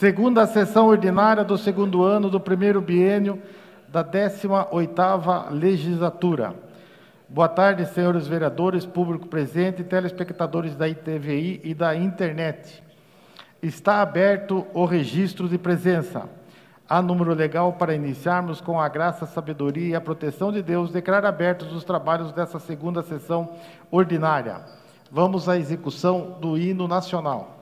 Segunda sessão ordinária do segundo ano do primeiro biênio da 18ª legislatura. Boa tarde, senhores vereadores, público presente e telespectadores da ITVI e da internet. Está aberto o registro de presença. Há número legal para iniciarmos com a graça, a sabedoria e a proteção de Deus. Declaro abertos os trabalhos dessa segunda sessão ordinária. Vamos à execução do hino nacional.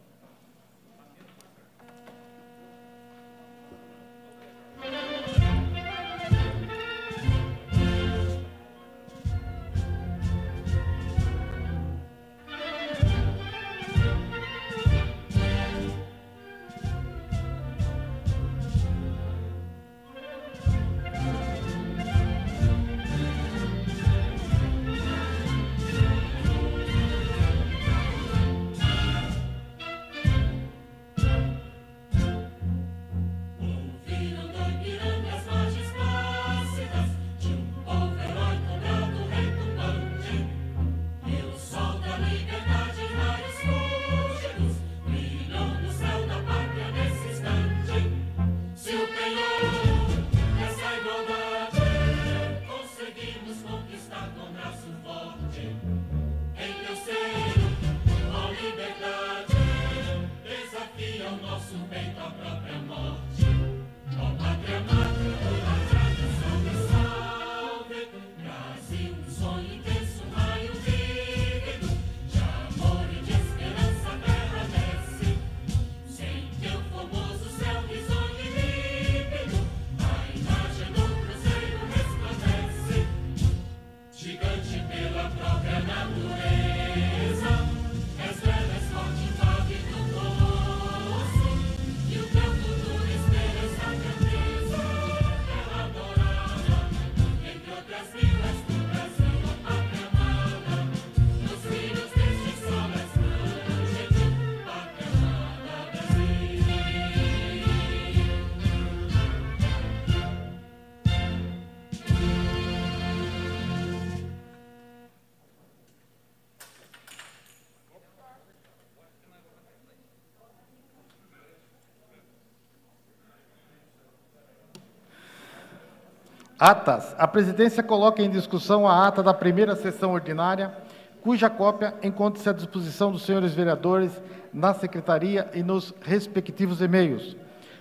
Atas. A presidência coloca em discussão a ata da primeira sessão ordinária, cuja cópia encontra-se à disposição dos senhores vereadores na secretaria e nos respectivos e-mails.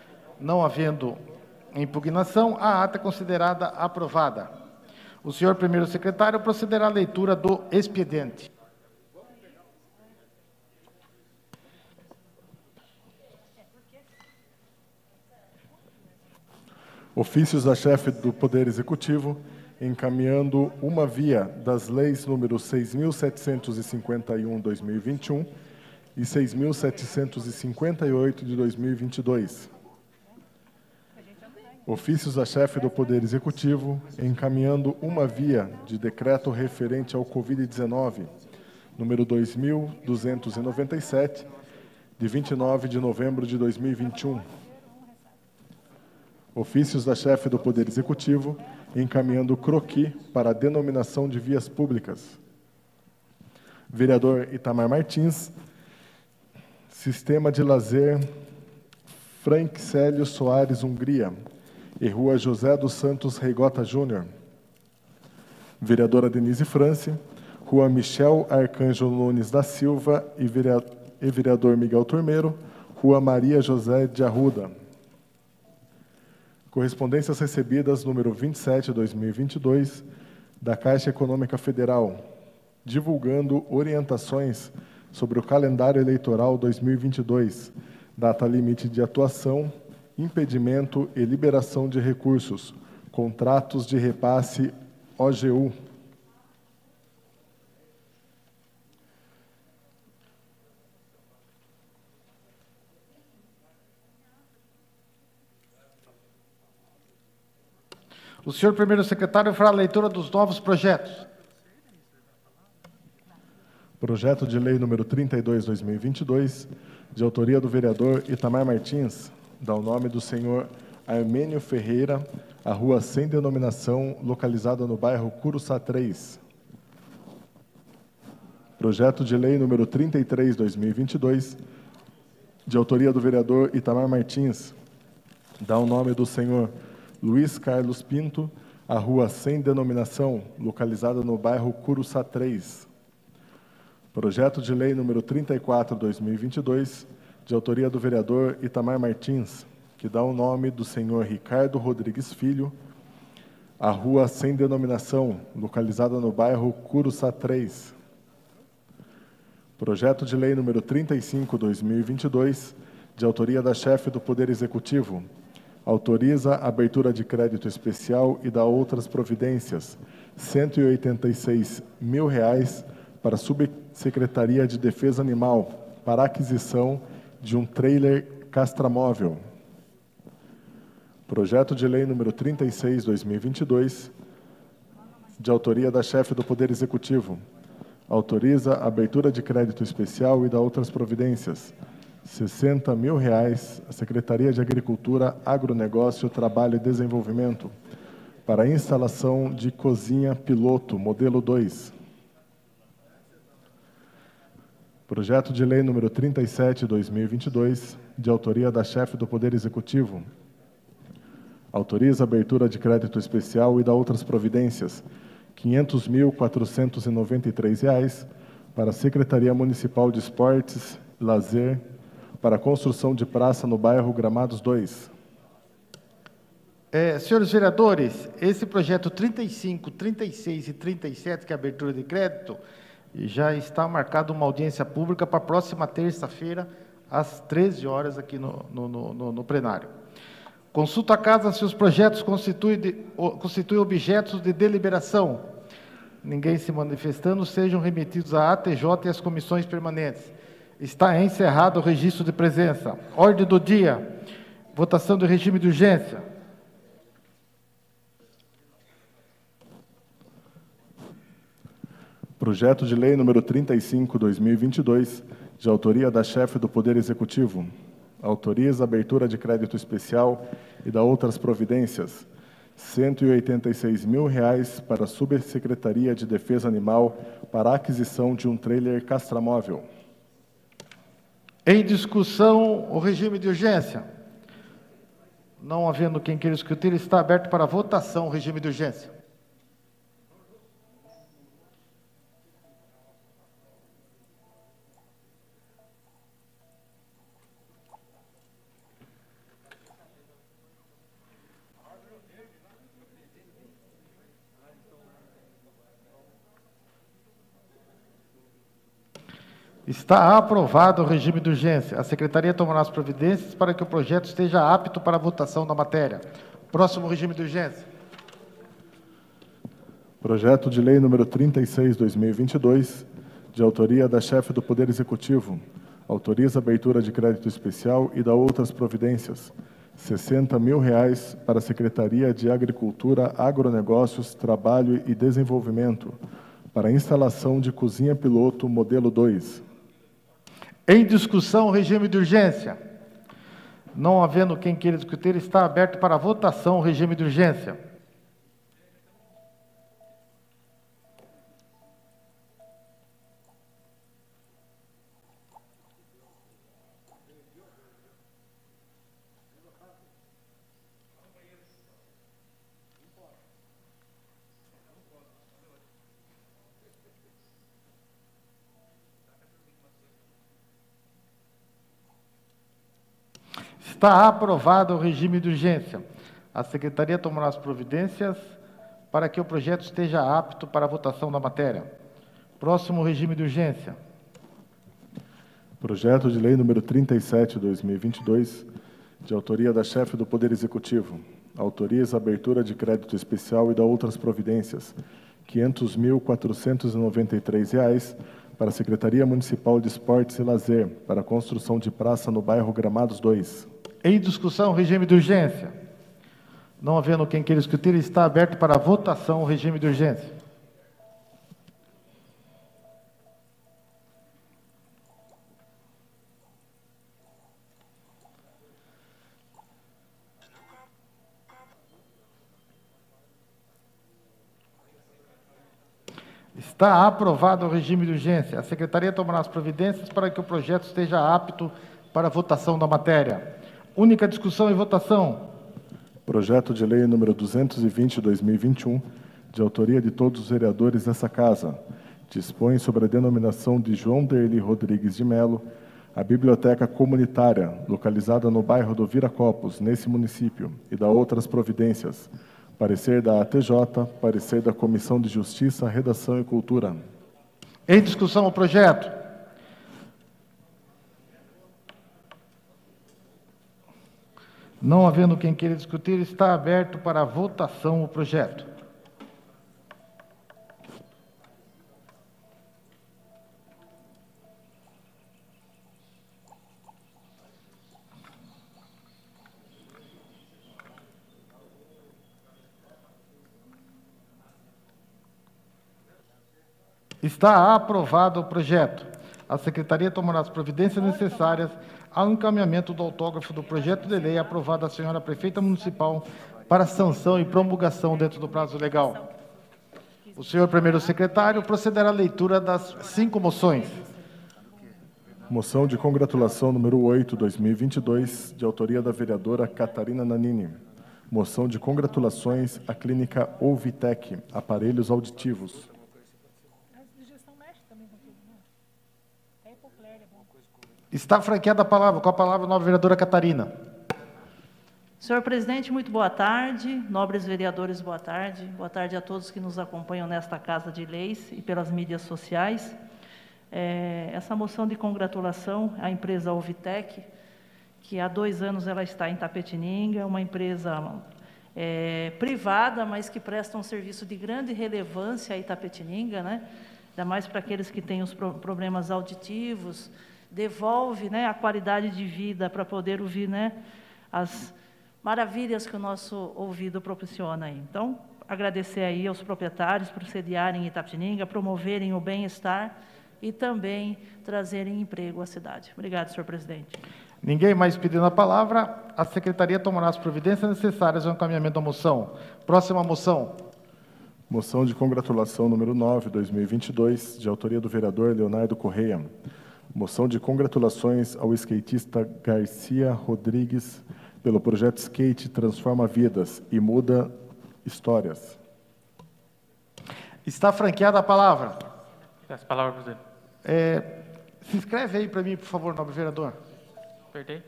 Não havendo impugnação, a ata é considerada aprovada. O senhor primeiro secretário procederá à leitura do expediente. Ofícios da chefe do Poder Executivo, encaminhando uma via das leis número 6.751/2021 e 6.758 de 2022. Ofícios da chefe do Poder Executivo, encaminhando uma via de decreto referente ao Covid-19, número 2.297, de 29 de novembro de 2021. Ofícios da chefe do Poder Executivo, encaminhando croquis para a denominação de vias públicas. Vereador Itamar Martins, Sistema de Lazer Frank Célio Soares, Hungria, e Rua José dos Santos Reigota Júnior. Vereadora Denise France, Rua Michel Arcanjo Nunes da Silva e vereador Miguel Turmeiro, Rua Maria José de Arruda. Correspondências recebidas, número 27/2022, da Caixa Econômica Federal, divulgando orientações sobre o calendário eleitoral 2022, data limite de atuação, impedimento e liberação de recursos, contratos de repasse OGU. O senhor primeiro secretário fará a leitura dos novos projetos. Projeto de lei número 32/2022, de autoria do vereador Itamar Martins, dá o nome do senhor Armênio Ferreira, a rua sem denominação, localizada no bairro Curuçá 3. Projeto de lei número 33/2022, de autoria do vereador Itamar Martins, dá o nome do senhor Luiz Carlos Pinto, a rua sem denominação, localizada no bairro Curuçá 3. Projeto de lei número 34/2022, de autoria do vereador Itamar Martins, que dá o nome do senhor Ricardo Rodrigues Filho, a rua sem denominação, localizada no bairro Curuçá 3. Projeto de lei número 35/2022, de autoria da chefe do Poder Executivo, autoriza a abertura de crédito especial e dá outras providências, R$ 186 mil para a Subsecretaria de Defesa Animal, para a aquisição de um trailer castramóvel. Projeto de lei número 36/2022, de autoria da chefe do Poder Executivo, autoriza a abertura de crédito especial e dá outras providências, R$ 60 mil à Secretaria de Agricultura, Agronegócio, Trabalho e Desenvolvimento, para a instalação de cozinha piloto, modelo 2. Projeto de lei número 37/2022, de autoria da chefe do Poder Executivo, autoriza a abertura de crédito especial e dá outras providências, R$ 500.493 para a Secretaria Municipal de Esportes e Lazer, para a construção de praça no bairro Gramados 2. Senhores vereadores, esse projeto 35, 36 e 37, que é a abertura de crédito, já está marcada uma audiência pública para a próxima terça-feira, às 13 horas, aqui no plenário. Consulta a casa se os projetos constituem objetos de deliberação. Ninguém se manifestando, sejam remetidos à ATJ e às comissões permanentes. Está encerrado o registro de presença. Ordem do dia. Votação do regime de urgência. Projeto de lei número 35/2022, de autoria da chefe do Poder Executivo, autoriza a abertura de crédito especial e dá outras providências, R$ 186 mil para a Subsecretaria de Defesa Animal para a aquisição de um trailer castramóvel. Em discussão, o regime de urgência. Não havendo quem queira discutir, está aberto para votação o regime de urgência. Está aprovado o regime de urgência. A Secretaria tomará as providências para que o projeto esteja apto para a votação da matéria. Próximo regime de urgência. Projeto de lei número 36/2022, de autoria da chefe do Poder Executivo, autoriza a abertura de crédito especial e dá outras providências, R$ 60 mil para a Secretaria de Agricultura, Agronegócios, Trabalho e Desenvolvimento, para a instalação de cozinha piloto modelo 2. Em discussão, o regime de urgência. Não havendo quem queira discutir, está aberto para votação o regime de urgência. Está aprovado o regime de urgência. A Secretaria tomará as providências para que o projeto esteja apto para a votação da matéria. Próximo regime de urgência. Projeto de lei número 37/2022, de autoria da chefe do Poder Executivo, autoriza a abertura de crédito especial e dá outras providências, R$ 500.493 para a Secretaria Municipal de Esportes e Lazer, para a construção de praça no bairro Gramados 2. Em discussão, o regime de urgência. Não havendo quem queira discutir, está aberto para a votação o regime de urgência. Está aprovado o regime de urgência. A Secretaria tomará as providências para que o projeto esteja apto para a votação da matéria. Única discussão e votação. Projeto de lei número 220/2021, de autoria de todos os vereadores dessa Casa, dispõe sobre a denominação de João Derli Rodrigues de Melo, a biblioteca comunitária, localizada no bairro do Viracopos, nesse município, e da outras providências. Parecer da ATJ, parecer da Comissão de Justiça, Redação e Cultura. Em discussão o projeto. Não havendo quem queira discutir, está aberto para a votação o projeto. Está aprovado o projeto. A Secretaria tomará as providências necessárias ao encaminhamento do autógrafo do projeto de lei aprovado da senhora Prefeita Municipal para sanção e promulgação dentro do prazo legal. O senhor Primeiro Secretário procederá à leitura das 5 moções. Moção de congratulação número 8/2022, de autoria da vereadora Catarina Nanini. Moção de congratulações à Clínica Ouvitec, aparelhos auditivos. Está franqueada a palavra. Com a palavra, a nova vereadora Catarina. Senhor presidente, muito boa tarde. Nobres vereadores, boa tarde. Boa tarde a todos que nos acompanham nesta Casa de Leis e pelas mídias sociais. Essa moção de congratulação à empresa Ouvitec, que há 2 anos ela está em Itapetininga, uma empresa privada, mas que presta um serviço de grande relevância a Itapetininga, né? Ainda mais para aqueles que têm os problemas auditivos, devolve, né, a qualidade de vida para poder ouvir, né, as maravilhas que o nosso ouvido proporciona aí. Então, agradecer aí aos proprietários por sediarem em Itapetininga, promoverem o bem-estar e também trazerem emprego à cidade. Obrigado, senhor presidente. Ninguém mais pedindo a palavra, a Secretaria tomará as providências necessárias ao encaminhamento da moção. Próxima moção. Moção de congratulação número 9/2022, de autoria do vereador Leonardo Correia. Moção de congratulações ao skatista Garcia Rodrigues pelo projeto Skate Transforma Vidas e Muda Histórias. Está franqueada a palavra. Essa palavra, presidente. Se inscreve aí para mim, por favor, nobre vereador. Apertei.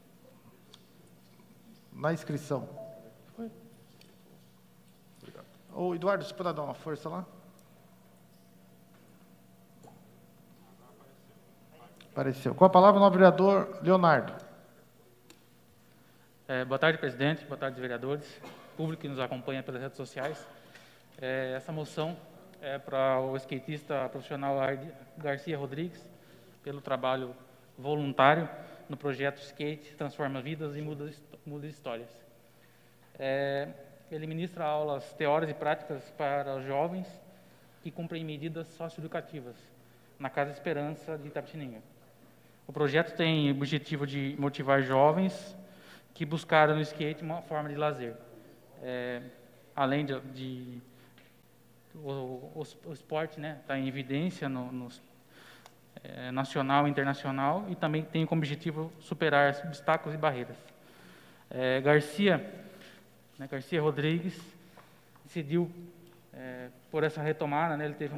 Na inscrição. Ô, Eduardo, você pode dar uma força lá? Apareceu. Com a palavra, o nobre vereador Leonardo. Boa tarde, presidente. Boa tarde, vereadores. Público que nos acompanha pelas redes sociais. Essa moção é para o skatista profissional Garcia Rodrigues, pelo trabalho voluntário no projeto Skate Transforma Vidas e Muda Histórias. Ele ministra aulas teóricas e práticas para os jovens que cumprem medidas socioeducativas na Casa Esperança de Itapetininga. O projeto tem o objetivo de motivar jovens que buscaram no skate uma forma de lazer. Além o esporte, né, está em evidência no nacional e internacional, e também tem como objetivo superar obstáculos e barreiras. Garcia Rodrigues decidiu por essa retomada, né, ele teve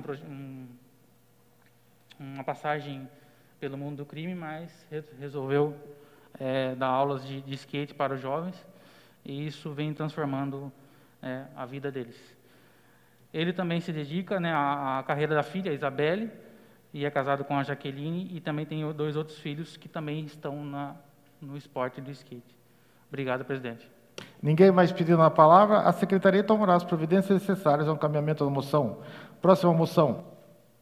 uma passagem pelo mundo do crime, mas resolveu dar aulas de skate para os jovens, e isso vem transformando a vida deles. Ele também se dedica, né, à carreira da filha, Isabelle, e é casado com a Jaqueline, e também tem 2 outros filhos que também estão no esporte do skate. Obrigado, presidente. Ninguém mais pedindo a palavra, a Secretaria tomará as providências necessárias ao encaminhamento da moção. Próxima moção.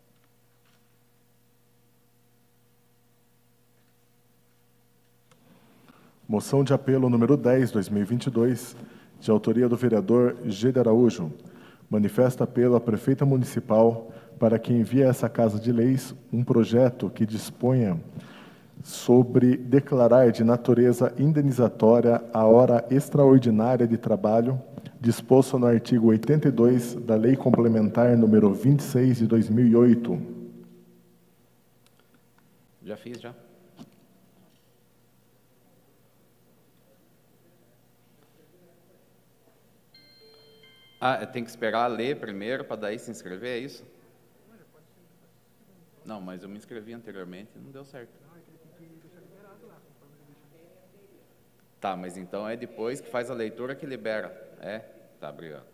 Moção de apelo número 10/2022, de autoria do vereador G. de Araújo. Manifesta apelo à Prefeita Municipal para que envie a essa Casa de Leis um projeto que disponha sobre declarar de natureza indenizatória a hora extraordinária de trabalho, disposto no artigo 82 da Lei Complementar número 26 de 2008. Já fiz, já. Ah, tem que esperar ler primeiro para daí se inscrever, é isso? Não, mas eu me inscrevi anteriormente e não deu certo. Tá, mas então é depois que faz a leitura que libera. É? Tá, obrigado.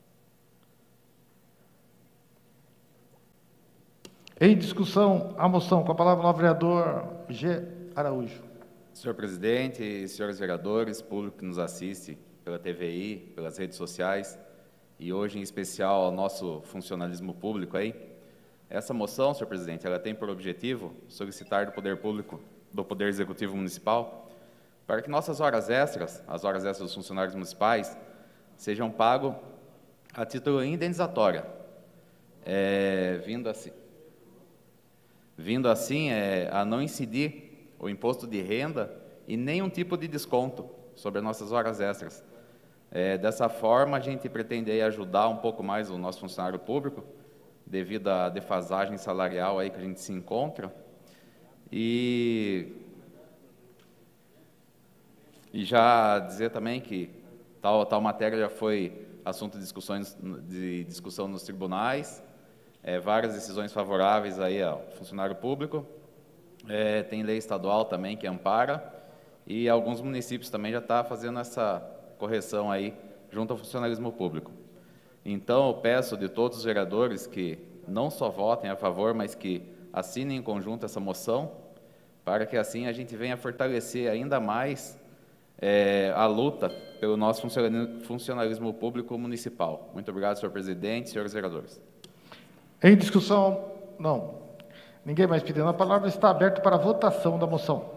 Em discussão, a moção. Com a palavra o vereador G. Araújo. Senhor presidente, senhores vereadores, público que nos assiste pela TVI, pelas redes sociais e hoje em especial ao nosso funcionalismo público aí, essa moção, senhor presidente, ela tem por objetivo solicitar do Poder Público, do Poder Executivo Municipal, para que nossas horas extras, as horas extras dos funcionários municipais, sejam pagos a título indenizatório, vindo assim a não incidir o imposto de renda e nenhum tipo de desconto sobre as nossas horas extras. Dessa forma, a gente pretende aí ajudar um pouco mais o nosso funcionário público, devido à defasagem salarial aí que a gente se encontra, e já dizer também que tal matéria já foi assunto de discussão nos tribunais, várias decisões favoráveis aí ao funcionário público, tem lei estadual também que ampara, e alguns municípios também já estão fazendo essa correção aí junto ao funcionalismo público. Então, eu peço de todos os vereadores que não só votem a favor, mas que assinem em conjunto essa moção, para que assim a gente venha fortalecer ainda mais a luta pelo nosso funcionalismo público municipal. Muito obrigado, senhor presidente, senhores vereadores. Em discussão, não. Ninguém mais pedindo a palavra, está aberto para a votação da moção.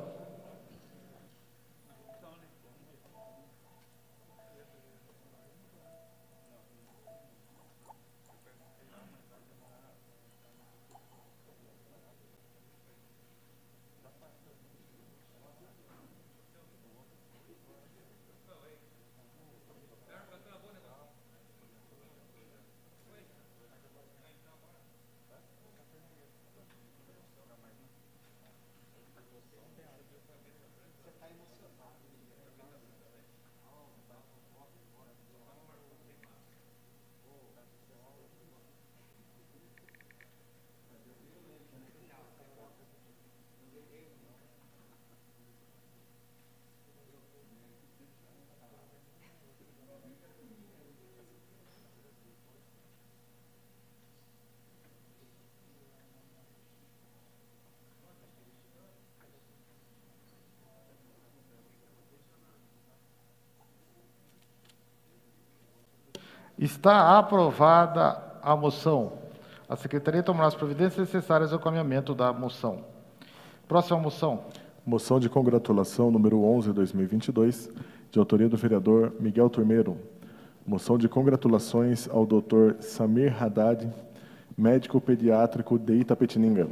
Está aprovada a moção. A Secretaria tomará as providências necessárias ao encaminhamento da moção. Próxima moção. Moção de congratulação número 11/2022, de autoria do vereador Miguel Turmeiro. Moção de congratulações ao Dr. Samir Haddad, médico pediátrico de Itapetininga.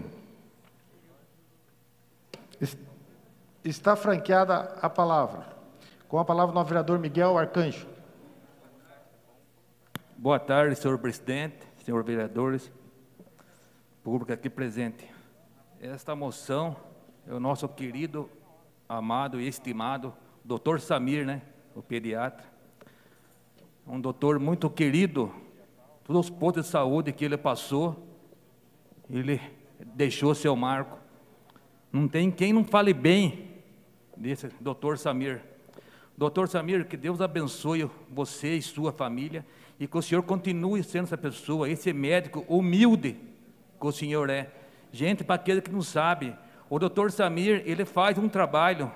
Está franqueada a palavra. Com a palavra, o vereador Miguel Arcanjo. Boa tarde, senhor presidente, senhores vereadores, público aqui presente. Esta moção é o nosso querido, amado e estimado doutor Samir, né, o pediatra. Um doutor muito querido, todos os postos de saúde que ele passou, ele deixou seu marco. Não tem quem não fale bem desse doutor Samir. Doutor Samir, que Deus abençoe você e sua família, e que o senhor continue sendo essa pessoa, esse médico humilde que o senhor é. Gente, para aquele que não sabe, o doutor Samir, ele faz um trabalho,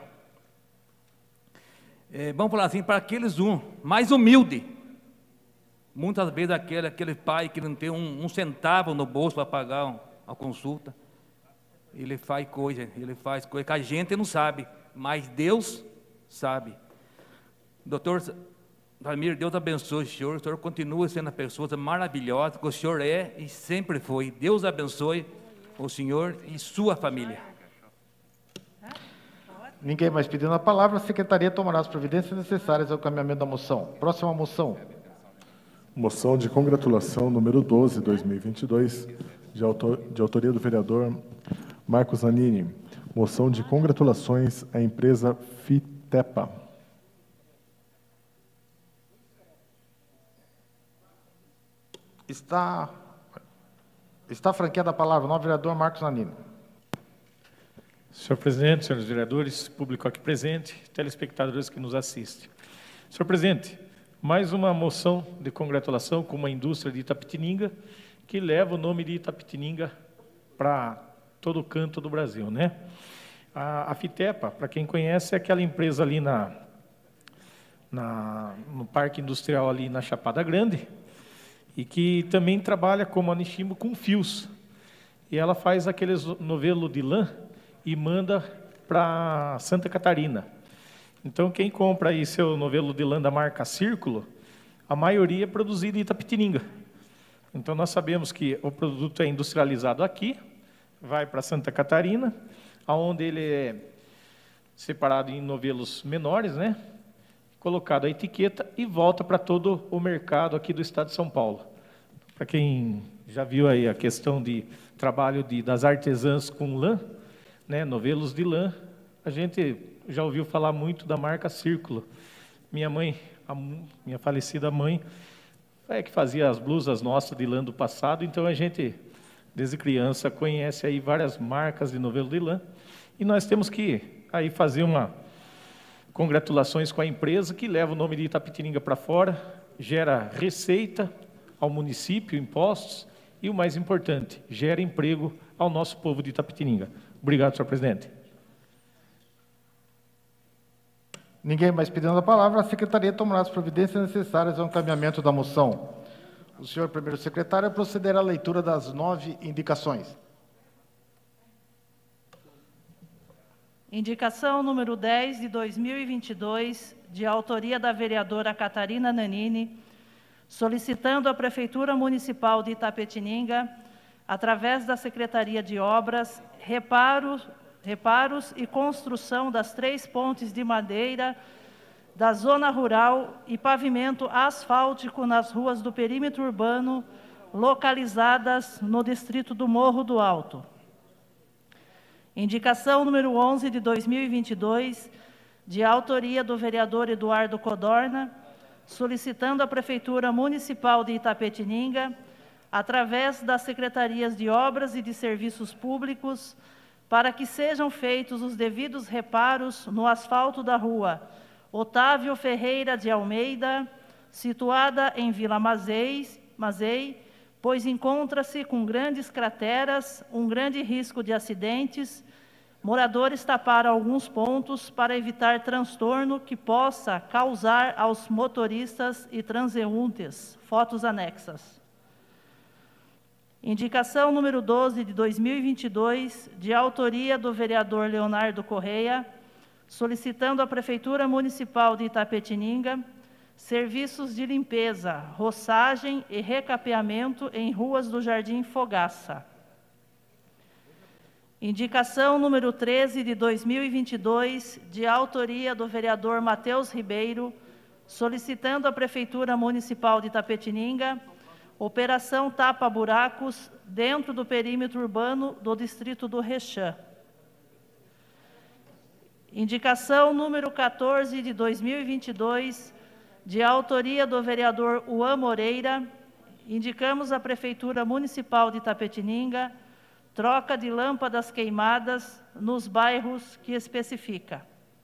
vamos falar assim, para aqueles mais humilde. Muitas vezes aquele pai que não tem um centavo no bolso para pagar a consulta, ele faz coisa que a gente não sabe, mas Deus sabe. Doutor Samir, Deus abençoe o senhor continua sendo a pessoa maravilhosa que o senhor é e sempre foi. Deus abençoe o senhor e sua família. Ninguém mais pedindo a palavra, a Secretaria tomará as providências necessárias ao encaminhamento da moção. Próxima moção. Moção de congratulação número 12/2022, de autoria do vereador Marcos Nanini. Moção de congratulações à empresa Fitepa. Está franqueada a palavra, o novo vereador Marcos Nanini. Senhor presidente, senhores vereadores, público aqui presente, telespectadores que nos assistem. Senhor presidente, mais uma moção de congratulação com uma indústria de Itapetininga, que leva o nome de Itapetininga para todo o canto do Brasil, né? A Fitepa, para quem conhece, é aquela empresa ali no Parque Industrial ali na Chapada Grande, e que também trabalha como Anishimo com fios. E ela faz aqueles novelo de lã e manda para Santa Catarina. Então, quem compra aí seu novelo de lã da marca Círculo, a maioria é produzido em Itapetininga. Então, nós sabemos que o produto é industrializado aqui, vai para Santa Catarina, onde ele é separado em novelos menores, né? Colocado a etiqueta e volta para todo o mercado aqui do estado de São Paulo. Para quem já viu aí a questão de trabalho das artesãs com lã, né? Novelos de lã, a gente já ouviu falar muito da marca Círculo. Minha mãe, minha falecida mãe, é que fazia as blusas nossas de lã do passado, então a gente, desde criança, conhece aí várias marcas de novelo de lã, e nós temos que aí fazer uma congratulações com a empresa que leva o nome de Itapetininga para fora, gera receita ao município, impostos, e o mais importante, gera emprego ao nosso povo de Itapetininga. Obrigado, senhor presidente. Ninguém mais pedindo a palavra, a secretaria tomará as providências necessárias ao encaminhamento da moção. O senhor primeiro secretário procederá à leitura das 9 indicações. Indicação número 10 de 2022, de autoria da vereadora Catarina Nanini, solicitando à Prefeitura Municipal de Itapetininga, através da Secretaria de Obras, reparos e construção das 3 pontes de madeira da zona rural e pavimento asfáltico nas ruas do perímetro urbano, localizadas no distrito do Morro do Alto. Indicação número 11 de 2022, de autoria do vereador Eduardo Codorna, solicitando à Prefeitura Municipal de Itapetininga, através das Secretarias de Obras e de Serviços Públicos, para que sejam feitos os devidos reparos no asfalto da rua Otávio Ferreira de Almeida, situada em Vila Mazei, pois encontra-se com grandes crateras, um grande risco de acidentes. Moradores taparam alguns pontos para evitar transtorno que possa causar aos motoristas e transeuntes. Fotos anexas. Indicação número 12 de 2022, de autoria do vereador Leonardo Correia, solicitando à Prefeitura Municipal de Itapetininga serviços de limpeza, roçagem e recapeamento em ruas do Jardim Fogaça. Indicação número 13 de 2022, de autoria do vereador Matheus Ribeiro, solicitando à Prefeitura Municipal de Itapetininga operação tapa-buracos dentro do perímetro urbano do distrito do Rechã. Indicação número 14 de 2022, de autoria do vereador Uan Moreira, indicamos à Prefeitura Municipal de Itapetininga troca de lâmpadas queimadas nos bairros que especifica.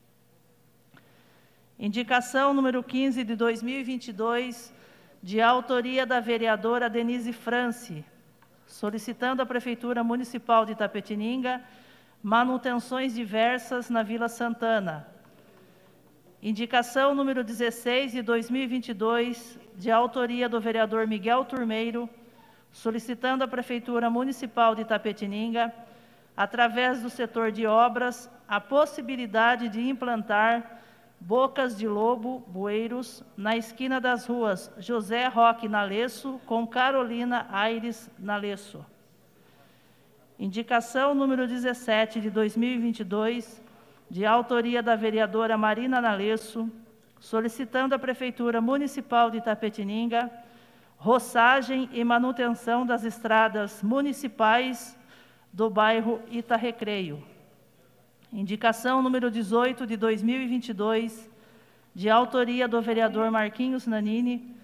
Indicação número 15 de 2022, de autoria da vereadora Denise France, solicitando à Prefeitura Municipal de Itapetininga manutenções diversas na Vila Santana. Indicação número 16 de 2022, de autoria do vereador Miguel Turmeiro, solicitando à Prefeitura Municipal de Itapetininga, através do setor de obras, a possibilidade de implantar bocas de lobo, bueiros, na esquina das ruas José Roque Nalesso com Carolina Aires Nalesso. Indicação número 17 de 2022, de autoria da vereadora Marina Nalesso, solicitando à Prefeitura Municipal de Itapetininga roçagem e manutenção das estradas municipais do bairro Itarecreio. Indicação número 18 de 2022, de autoria do vereador Marquinhos Nanini,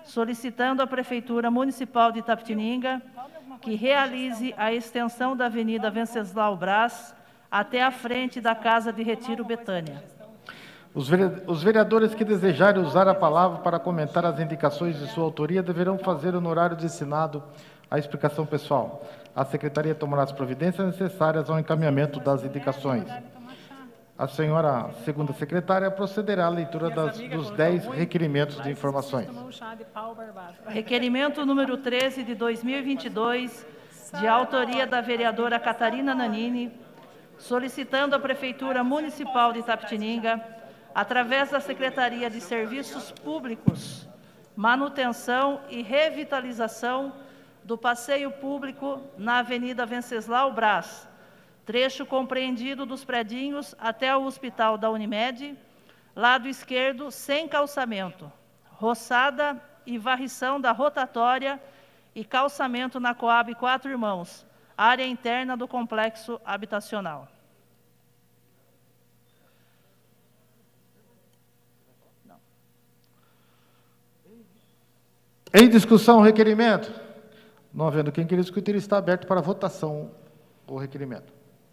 solicitando à Prefeitura Municipal de Itapetininga que realize a extensão da Avenida Venceslau Braz até a frente da Casa de Retiro Betânia. Os vereadores que desejarem usar a palavra para comentar as indicações de sua autoria deverão fazer no horário destinado à explicação pessoal. A Secretaria tomará as providências necessárias ao encaminhamento das indicações. A senhora segunda secretária procederá à leitura dos 10 requerimentos de informações. Requerimento número 13 de 2022, de autoria da vereadora Catarina Nanini, solicitando à Prefeitura Municipal de Itapetininga, através da Secretaria de Serviços Públicos, manutenção e revitalização do passeio público na Avenida Venceslau Braz, trecho compreendido dos predinhos até o Hospital da Unimed, lado esquerdo sem calçamento, roçada e varrição da rotatória e calçamento na Coab Quatro Irmãos, área interna do complexo habitacional. Em discussão o requerimento? Não havendo quem queira discutir, está aberto para votação o requerimento.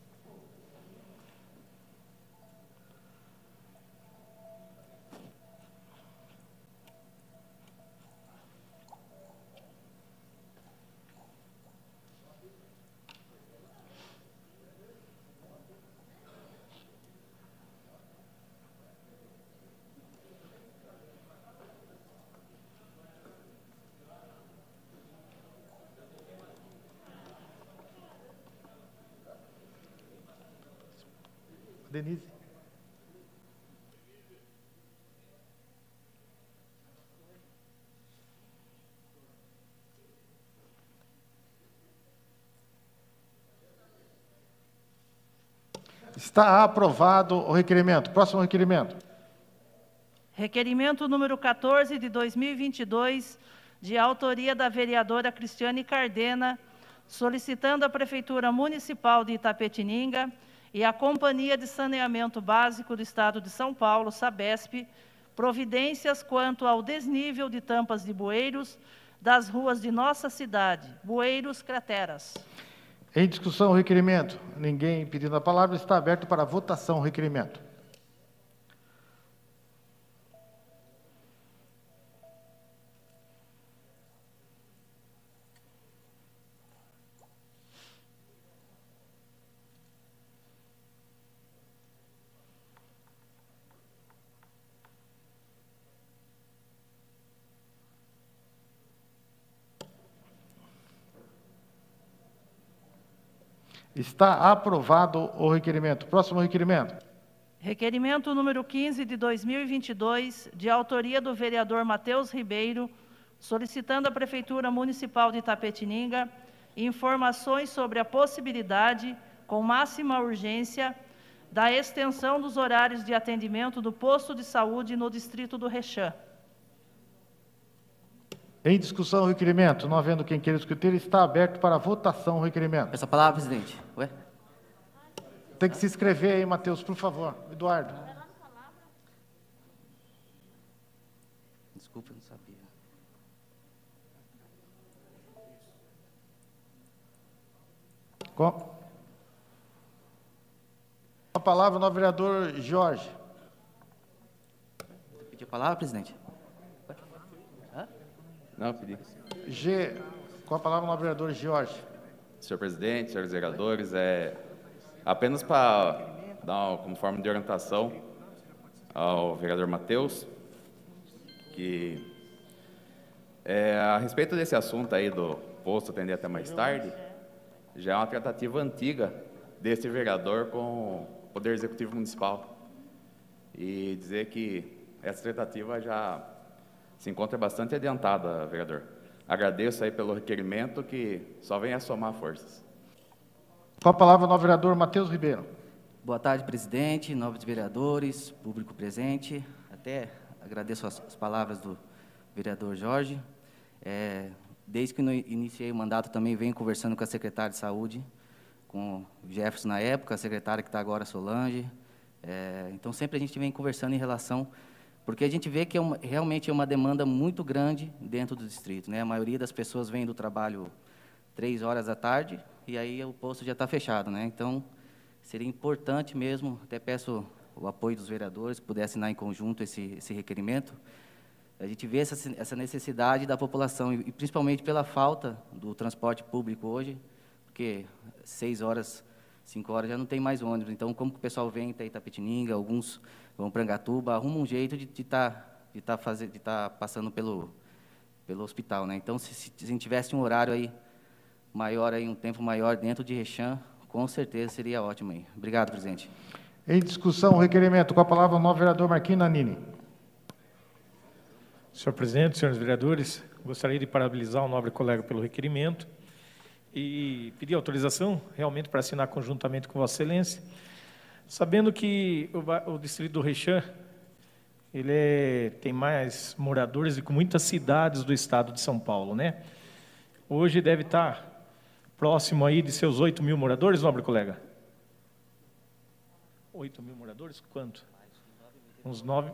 Denise. Está aprovado o requerimento. Próximo requerimento. Requerimento número 14 de 2022, de autoria da vereadora Cristiane Cardena, solicitando à Prefeitura Municipal de Itapetininga e à Companhia de Saneamento Básico do Estado de São Paulo, Sabesp, providências quanto ao desnível de tampas de bueiros das ruas de nossa cidade, bueiros, crateras. Em discussão o requerimento. Ninguém pedindo a palavra, está aberto para votação o requerimento. Está aprovado o requerimento. Próximo requerimento. Requerimento número 15 de 2022, de autoria do vereador Matheus Ribeiro, solicitando à Prefeitura Municipal de Itapetininga informações sobre a possibilidade, com máxima urgência, da extensão dos horários de atendimento do posto de saúde no distrito do Rechã. Em discussão o requerimento. Não havendo quem queira discutir, está aberto para votação o requerimento. Essa palavra, presidente. Ué? Tem que se inscrever aí, Matheus, por favor. Eduardo. Desculpa, eu não sabia. Com a palavra no vereador Jorge. Pediu a palavra, presidente? Não, pedi. Com a palavra no vereador Jorge. Senhor presidente, senhores vereadores, apenas para dar como forma de orientação ao vereador Matheus, que a respeito desse assunto aí do posto atender até mais tarde, já é uma tratativa antiga desse vereador com o Poder Executivo Municipal. E dizer que essa tratativa já se encontra bastante adiantada, vereador. Agradeço aí pelo requerimento, que só vem a somar forças. Com a palavra no vereador Matheus Ribeiro. Boa tarde, presidente, nobres vereadores, público presente. Até agradeço as palavras do vereador Jorge. Desde que eu iniciei o mandato, também venho conversando com a secretária de Saúde, com o Jefferson na época, a secretária que está agora, Solange. Então, sempre a gente vem conversando em relação porque a gente vê que realmente é uma demanda muito grande dentro do distrito, né? A maioria das pessoas vem do trabalho 3 horas da tarde e aí o posto já está fechado, né? Então, seria importante mesmo, até peço o apoio dos vereadores, que pudessem assinar em conjunto esse requerimento. A gente vê essa necessidade da população, e principalmente pela falta do transporte público hoje, porque 6 horas, 5 horas já não tem mais ônibus. Então, como que o pessoal vem até Itapetininga, alguns vão para Angatuba, arruma um jeito de estar passando pelo hospital, né? Então, se a gente tivesse um horário aí maior, aí, um tempo maior dentro de Recham, com certeza seria ótimo aí. Obrigado, presidente. Em discussão, o requerimento. Com a palavra, o novo vereador Marquinhos Nanini. Senhor presidente, senhores vereadores, gostaria de parabenizar o nobre colega pelo requerimento e pedir autorização realmente para assinar conjuntamente com Vossa Excelência, sabendo que o distrito do Recham, ele tem mais moradores do que muitas cidades do estado de São Paulo, né? Hoje deve estar próximo aí de seus 8.000 moradores, nobre colega? 8.000 moradores? Quanto? Uns 9...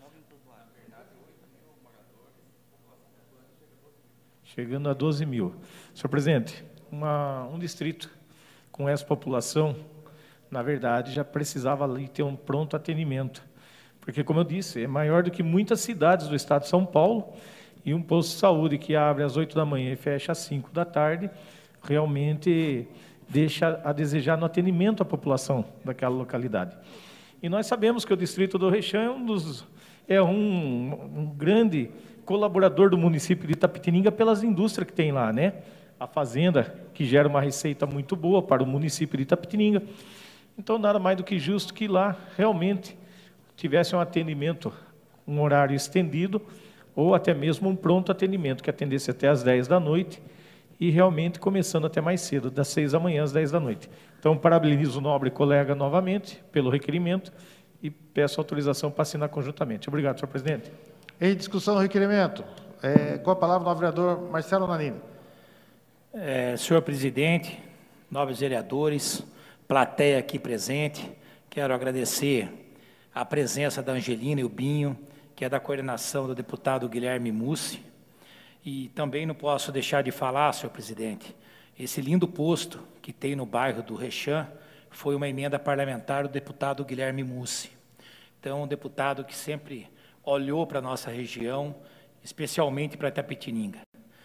Chegando a 12.000. Senhor presidente, um distrito com essa população, na verdade, já precisava ali ter um pronto atendimento. Porque, como eu disse, é maior do que muitas cidades do estado de São Paulo, e um posto de saúde que abre às 8 da manhã e fecha às 5 da tarde, realmente deixa a desejar no atendimento à população daquela localidade. E nós sabemos que o distrito do Recham é um grande colaborador do município de Itapetininga pelas indústrias que tem lá, né? A fazenda, que gera uma receita muito boa para o município de Itapetininga. Então, nada mais do que justo que lá realmente tivesse um atendimento, um horário estendido, ou até mesmo um pronto atendimento, que atendesse até às 10 da noite, e realmente começando até mais cedo, das 6 da manhã às 10 da noite. Então, parabenizo o nobre colega novamente pelo requerimento e peço autorização para assinar conjuntamente. Obrigado, senhor presidente. Em discussão, o requerimento. Com a palavra, o novo vereador Marcelo Nanini. Senhor presidente, nobres vereadores, plateia aqui presente, quero agradecer a presença da Angelina e o Binho, que é da coordenação do deputado Guilherme Mussi, e também não posso deixar de falar, senhor presidente, esse lindo posto que tem no bairro do Recham foi uma emenda parlamentar do deputado Guilherme Mussi. Então, um deputado que sempre olhou para a nossa região, especialmente para Itapetininga.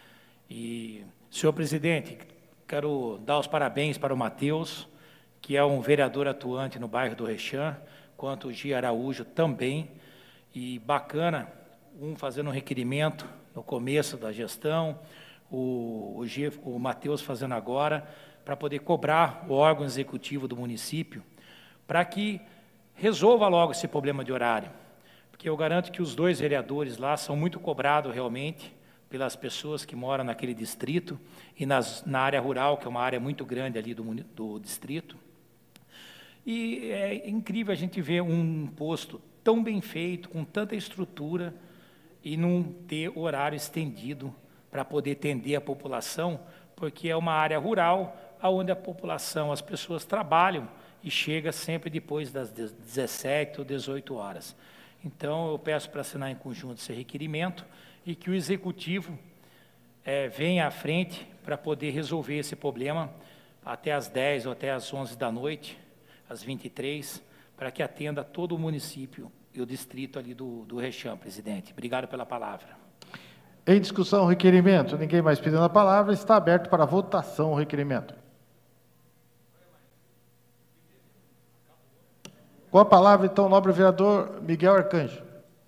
E, senhor presidente, quero dar os parabéns para o Matheus, que é um vereador atuante no bairro do Recham, quanto o Gia Araújo também, e bacana, fazendo um requerimento no começo da gestão, o Matheus fazendo agora, para poder cobrar o órgão executivo do município, para que resolva logo esse problema de horário. Porque eu garanto que os 2 vereadores lá são muito cobrados realmente pelas pessoas que moram naquele distrito e na área rural, que é uma área muito grande ali do distrito. E é incrível a gente ver um posto tão bem feito, com tanta estrutura, e não ter horário estendido para poder atender a população, porque é uma área rural, onde a população, as pessoas trabalham e chega sempre depois das 17 ou 18 horas. Então, eu peço para assinar em conjunto esse requerimento e que o Executivo venha à frente para poder resolver esse problema até às 10 ou até às 11 da noite, às 23, para que atenda todo o município e o distrito ali do Recham, presidente. Obrigado pela palavra. Em discussão, o requerimento. Ninguém mais pedindo a palavra. Está aberto para votação o requerimento. Com a palavra, então, o nobre vereador Miguel Arcanjo.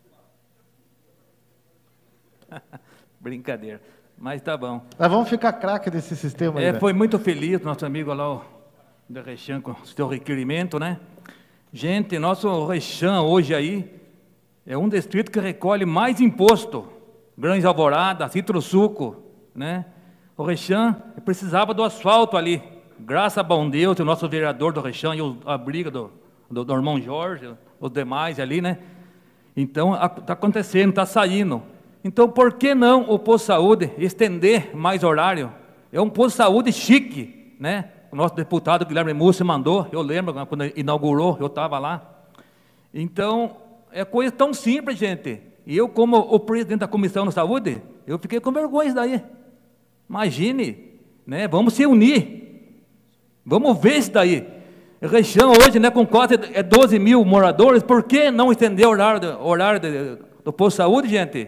Brincadeira, mas tá bom. Nós vamos ficar craque desse sistema aí, né? Foi muito feliz, nosso amigo lá, o da Recham, com o seu requerimento, né? Gente, nosso Recham hoje aí é um distrito que recolhe mais imposto. Grande Alvorada, Citro-Suco, né? O Recham precisava do asfalto ali. Graças a bom Deus, o nosso vereador do Recham e a briga do irmão Jorge, os demais ali, né? Então, está acontecendo, está saindo. Então, por que não o posto de saúde estender mais horário? É um posto de saúde chique, né? O nosso deputado Guilherme Mussi mandou, eu lembro, quando inaugurou, eu estava lá. Então, é coisa tão simples, gente. E eu, como o presidente da Comissão de Saúde, eu fiquei com vergonha disso daí. Imagine, né? Vamos se unir. Vamos ver isso daí. Rechão hoje, né, com quase 12 mil moradores, por que não estender o horário do posto de saúde, gente?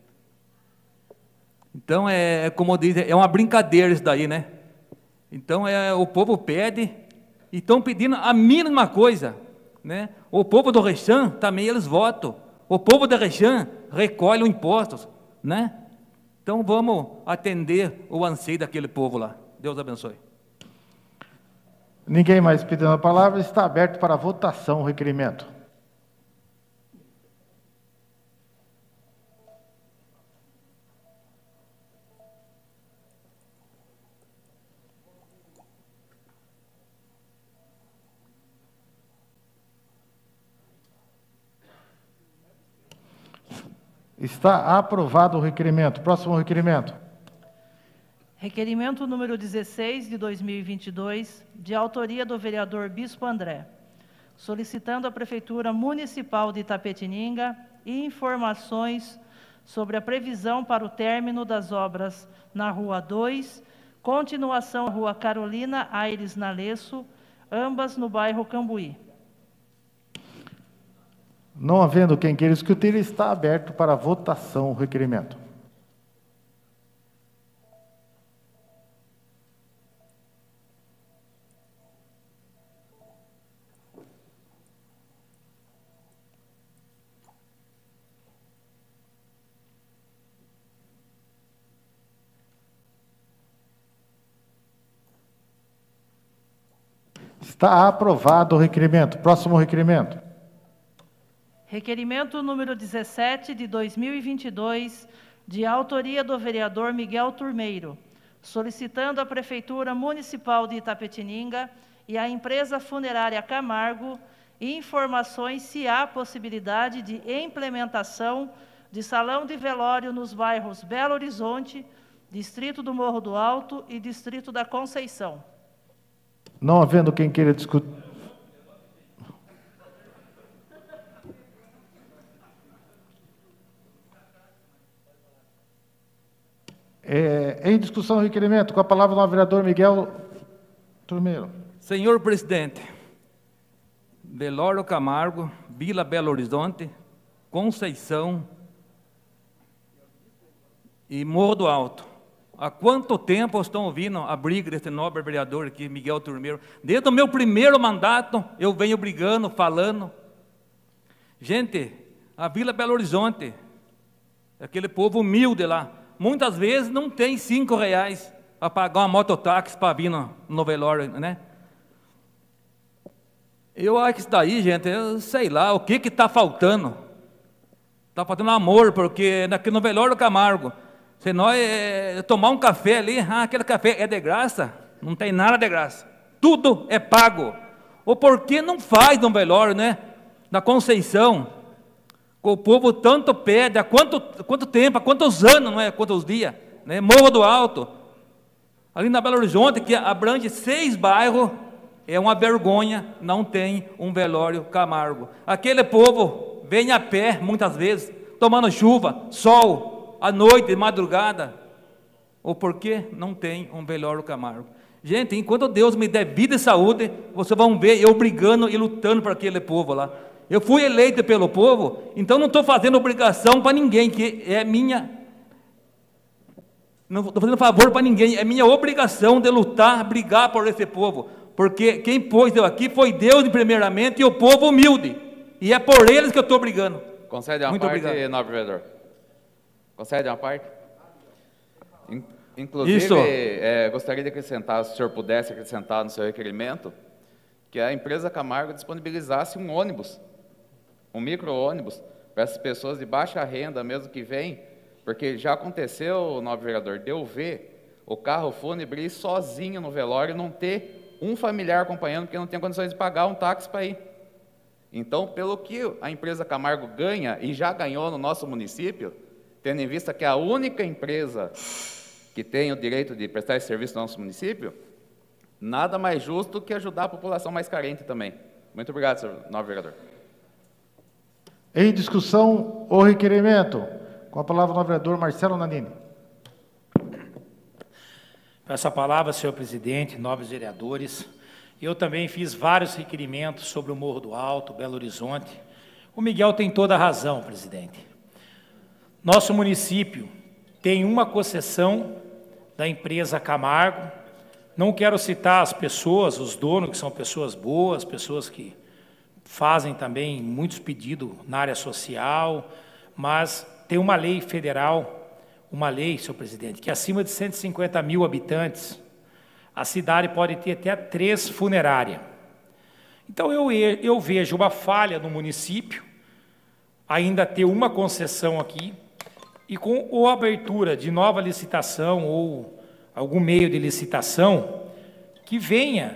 Então, como dizem, é uma brincadeira isso daí, né? Então, o povo pede, e estão pedindo a mínima coisa, né? O povo do Rechão, também eles votam. O povo da Rechão recolhe os impostos, né? Então, vamos atender o anseio daquele povo lá. Deus abençoe. Ninguém mais pedindo a palavra, está aberto para votação o requerimento. Está aprovado o requerimento. Próximo requerimento. Requerimento número 16 de 2022, de autoria do vereador Bispo André, solicitando à Prefeitura Municipal de Itapetininga informações sobre a previsão para o término das obras na Rua 2, continuação da Rua Carolina Aires Nalesso, ambas no bairro Cambuí. Não havendo quem queira discutir, está aberto para votação o requerimento. Está aprovado o requerimento. Próximo requerimento. Requerimento número 17 de 2022, de autoria do vereador Miguel Turmeiro, solicitando à Prefeitura Municipal de Itapetininga e à empresa funerária Camargo informações se há possibilidade de implementação de salão de velório nos bairros Belo Horizonte, Distrito do Morro do Alto e Distrito da Conceição. Não havendo quem queira discutir. Em discussão o requerimento, com a palavra o vereador Miguel Turmeiro. Senhor presidente, Velório Camargo, Vila Belo Horizonte, Conceição e Morro do Alto. Há quanto tempo estão ouvindo a briga desse nobre vereador aqui, Miguel Turmeiro? Desde o meu primeiro mandato, eu venho brigando, falando. Gente, a Vila Belo Horizonte, aquele povo humilde lá, muitas vezes não tem R$5 para pagar uma mototáxi para vir no velório, né? Eu acho que isso daí, gente, eu sei lá, o que está faltando? Está faltando amor, porque no velório Camargo, se nós tomar um café ali, aquele café é de graça? Não tem nada de graça. Tudo é pago. Ou por que não faz um velório, né? Na Conceição, o povo tanto pede, há quanto tempo, há quantos anos, não é? Quantos dias, né? Morro do Alto, ali na Belo Horizonte, que abrange 6 bairros, é uma vergonha, não tem um velório Camargo. Aquele povo vem a pé, muitas vezes, tomando chuva, sol, à noite, de madrugada. Ou por que não tem um velório Camargo? Gente, enquanto Deus me der vida e saúde, vocês vão ver eu brigando e lutando para aquele povo lá. Eu fui eleito pelo povo, então não estou fazendo obrigação para ninguém, que é minha, não estou fazendo favor para ninguém, é minha obrigação de lutar, brigar por esse povo, porque quem pôs eu aqui foi Deus primeiramente e o povo humilde, e é por eles que eu estou brigando. Concede uma Muito parte, obrigado. nobre vereador. Concede uma parte? Inclusive, gostaria de acrescentar, se o senhor pudesse acrescentar no seu requerimento, que a empresa Camargo disponibilizasse um ônibus, um micro-ônibus, para essas pessoas de baixa renda mesmo que vêm, porque já aconteceu, nobre vereador, de eu ver o carro fúnebre ir sozinho no velório e não ter um familiar acompanhando, porque não tem condições de pagar um táxi para ir. Então, pelo que a empresa Camargo ganha, e já ganhou no nosso município, tendo em vista que é a única empresa que tem o direito de prestar esse serviço no nosso município, nada mais justo que ajudar a população mais carente também. Muito obrigado, senhor nobre vereador. Em discussão, o requerimento. Com a palavra o vereador Marcelo Nanini. Peço a palavra, senhor presidente, nobres vereadores. Eu também fiz vários requerimentos sobre o Morro do Alto, Belo Horizonte. O Miguel tem toda a razão, presidente. Nosso município tem uma concessão da empresa Camargo. Não quero citar as pessoas, os donos, que são pessoas boas, pessoas que fazem também muitos pedidos na área social, mas tem uma lei federal, uma lei, senhor presidente, que acima de 150 mil habitantes, a cidade pode ter até 3 funerárias. Então, eu vejo uma falha no município, ainda ter uma concessão aqui, e com a abertura de nova licitação ou algum meio de licitação, que venha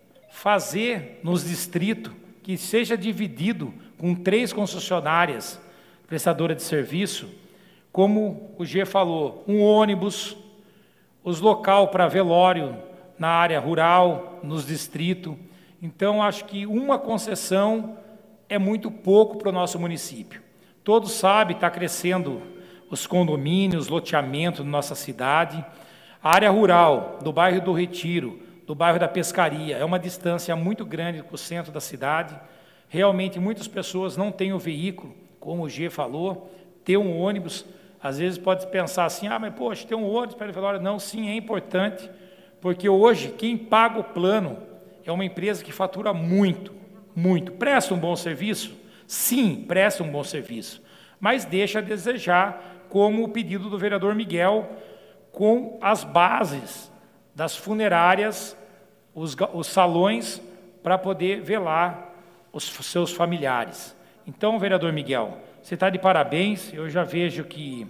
fazer nos distritos, que seja dividido com 3 concessionárias prestadoras de serviço, como o G falou, um ônibus, os local para velório na área rural, nos distritos. Então, acho que uma concessão é muito pouco para o nosso município. Todos sabem, está crescendo os condomínios, loteamento na nossa cidade. A área rural, do bairro do Retiro, do bairro da Pescaria, é uma distância muito grande para o centro da cidade. Realmente, muitas pessoas não têm o veículo, como o G falou, ter um ônibus. Às vezes pode pensar assim, mas poxa, ter um ônibus para ir velório. Não, sim, é importante, porque hoje quem paga o plano é uma empresa que fatura muito, muito. Presta um bom serviço? Sim, presta um bom serviço, mas deixa a desejar, como o pedido do vereador Miguel, com as bases das funerárias, os salões, para poder velar os seus familiares. Então, vereador Miguel, você está de parabéns. Eu já vejo que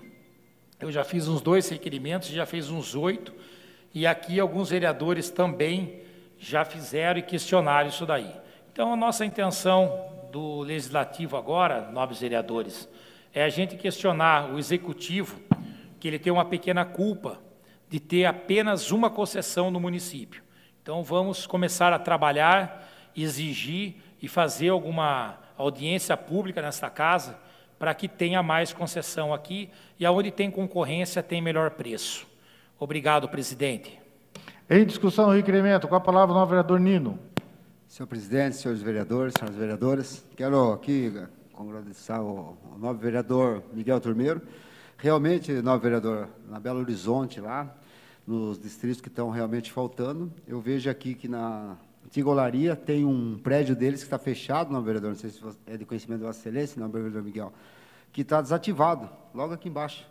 eu já fiz uns 2 requerimentos, já fiz uns 8, e aqui alguns vereadores também já fizeram e questionaram isso daí. Então, a nossa intenção do Legislativo agora, nobres vereadores, é a gente questionar o Executivo, que ele tem uma pequena culpa de ter apenas uma concessão no município. Então, vamos começar a trabalhar, exigir e fazer alguma audiência pública nesta casa, para que tenha mais concessão aqui, e aonde tem concorrência tem melhor preço. Obrigado, presidente. Em discussão, o requerimento. Com a palavra o vereador Nino. Senhor presidente, senhores vereadores, senhoras vereadoras, quero aqui agradecer ao nobre vereador Miguel Turmeiro. Realmente, nobre vereador, na Belo Horizonte, lá, nos distritos que estão realmente faltando, eu vejo aqui que na antiga olaria tem um prédio deles que está fechado, nobre vereador, não sei se é de conhecimento da Vossa Excelência, nobre vereador Miguel, que está desativado, logo aqui embaixo,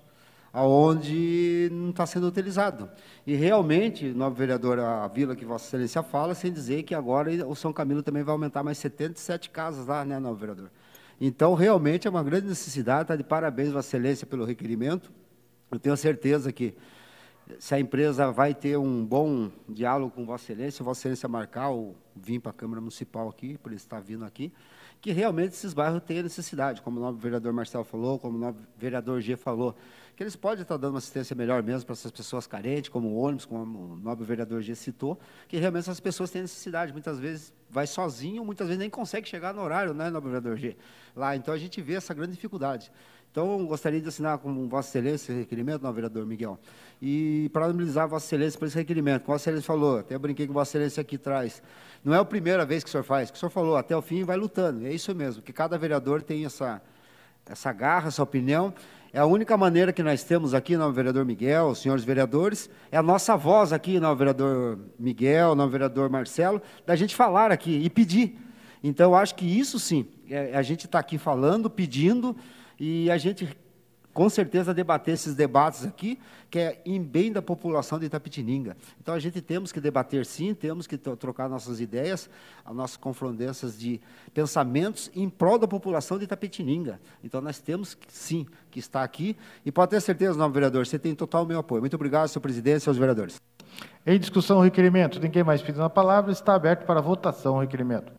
aonde não está sendo utilizado. E realmente, nobre vereador, a vila que Vossa Excelência fala, sem dizer que agora o São Camilo também vai aumentar mais 77 casas lá, né, nobre vereador? Então, realmente é uma grande necessidade, está de parabéns, Vossa Excelência, pelo requerimento. Eu tenho certeza que, se a empresa vai ter um bom diálogo com Vossa Excelência, Vossa Excelência marcar ou vir para a Câmara Municipal aqui, por ele estar vindo aqui, que realmente esses bairros têm necessidade, como o nobre vereador Marcelo falou, como o nobre vereador G falou, que eles podem estar dando uma assistência melhor mesmo para essas pessoas carentes, como o ônibus, como o nobre vereador G citou, que realmente essas pessoas têm necessidade, muitas vezes vai sozinho, muitas vezes nem consegue chegar no horário, né, nobre vereador G? Lá, então a gente vê essa grande dificuldade. Então, gostaria de assinar com Vossa Excelência esse requerimento, nobre vereador Miguel, e parabenizar Vossa Excelência por esse requerimento. Como Vossa Excelência falou, até brinquei com Vossa Excelência aqui atrás, não é a primeira vez que o senhor faz, que o senhor falou, até o fim vai lutando, é isso mesmo, que cada vereador tem essa garra, essa opinião. É a única maneira que nós temos aqui, nobre vereador Miguel, os senhores vereadores, é a nossa voz aqui, nobre vereador Miguel, nobre vereador Marcelo, da gente falar aqui e pedir. Então, eu acho que isso sim, a gente está aqui falando, pedindo, e a gente, com certeza, debater esses debates aqui, que é em bem da população de Itapetininga. Então, a gente temos que debater sim, temos que trocar nossas ideias, as nossas confrontações de pensamentos em prol da população de Itapetininga. Então, nós temos, sim, que estar aqui, e pode ter certeza, nobre vereador, você tem total meu apoio. Muito obrigado, senhor presidente e seus vereadores. Em discussão, o requerimento. Ninguém mais pedindo a palavra, está aberto para votação o requerimento.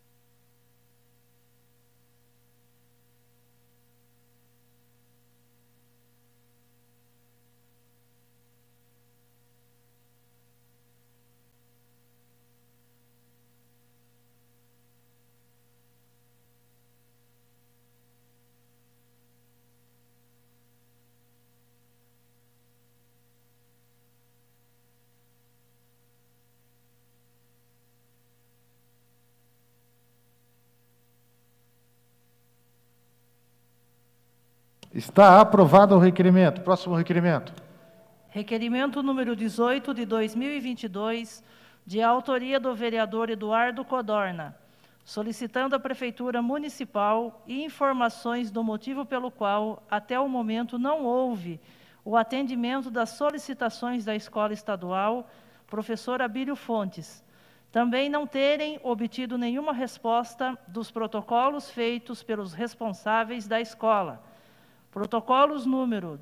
Está aprovado o requerimento. Próximo requerimento. Requerimento número 18 de 2022, de autoria do vereador Eduardo Codorna, solicitando à Prefeitura Municipal informações do motivo pelo qual, até o momento, não houve o atendimento das solicitações da Escola Estadual Professor Abílio Fontes. Também não terem obtido nenhuma resposta dos protocolos feitos pelos responsáveis da escola. Protocolos número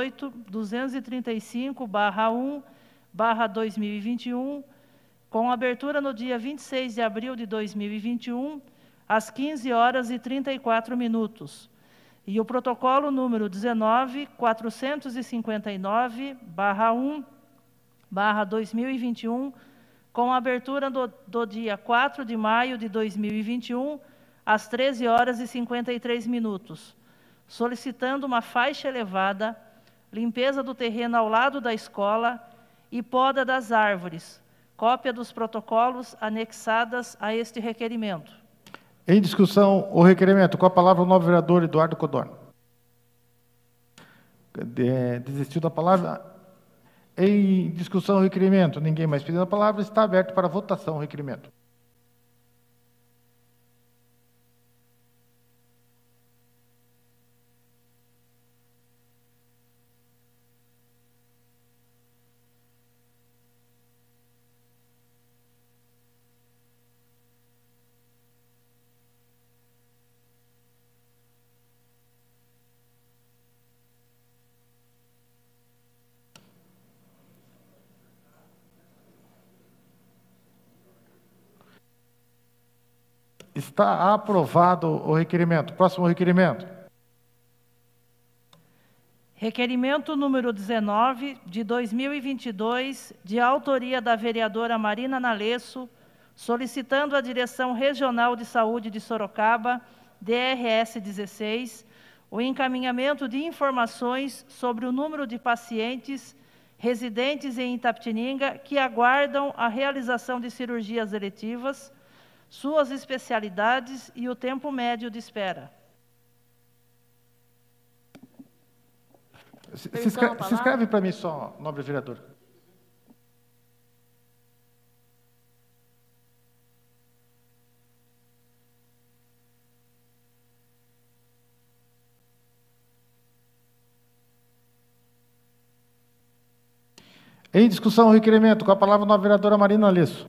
18.235/1/2021, com abertura no dia 26 de abril de 2021, às 15h34. E o protocolo número 19.459/1/2021, com abertura do dia 4 de maio de 2021, às 13h53, solicitando uma faixa elevada, limpeza do terreno ao lado da escola e poda das árvores. Cópia dos protocolos anexadas a este requerimento. Em discussão, o requerimento. Com a palavra, o novo vereador Eduardo Codorna. Desistiu da palavra? Em discussão, o requerimento. Ninguém mais pedindo a palavra. Está aberto para votação o requerimento. Está aprovado o requerimento. Próximo requerimento. Requerimento número 19, de 2022, de autoria da vereadora Marina Nalesso, solicitando à Direção Regional de Saúde de Sorocaba, DRS 16, o encaminhamento de informações sobre o número de pacientes residentes em Itapetininga que aguardam a realização de cirurgias eletivas, suas especialidades e o tempo médio de espera. Se escreve para mim só, nobre vereador. Em discussão, o requerimento. Com a palavra, a nova vereadora Marina Nalesso.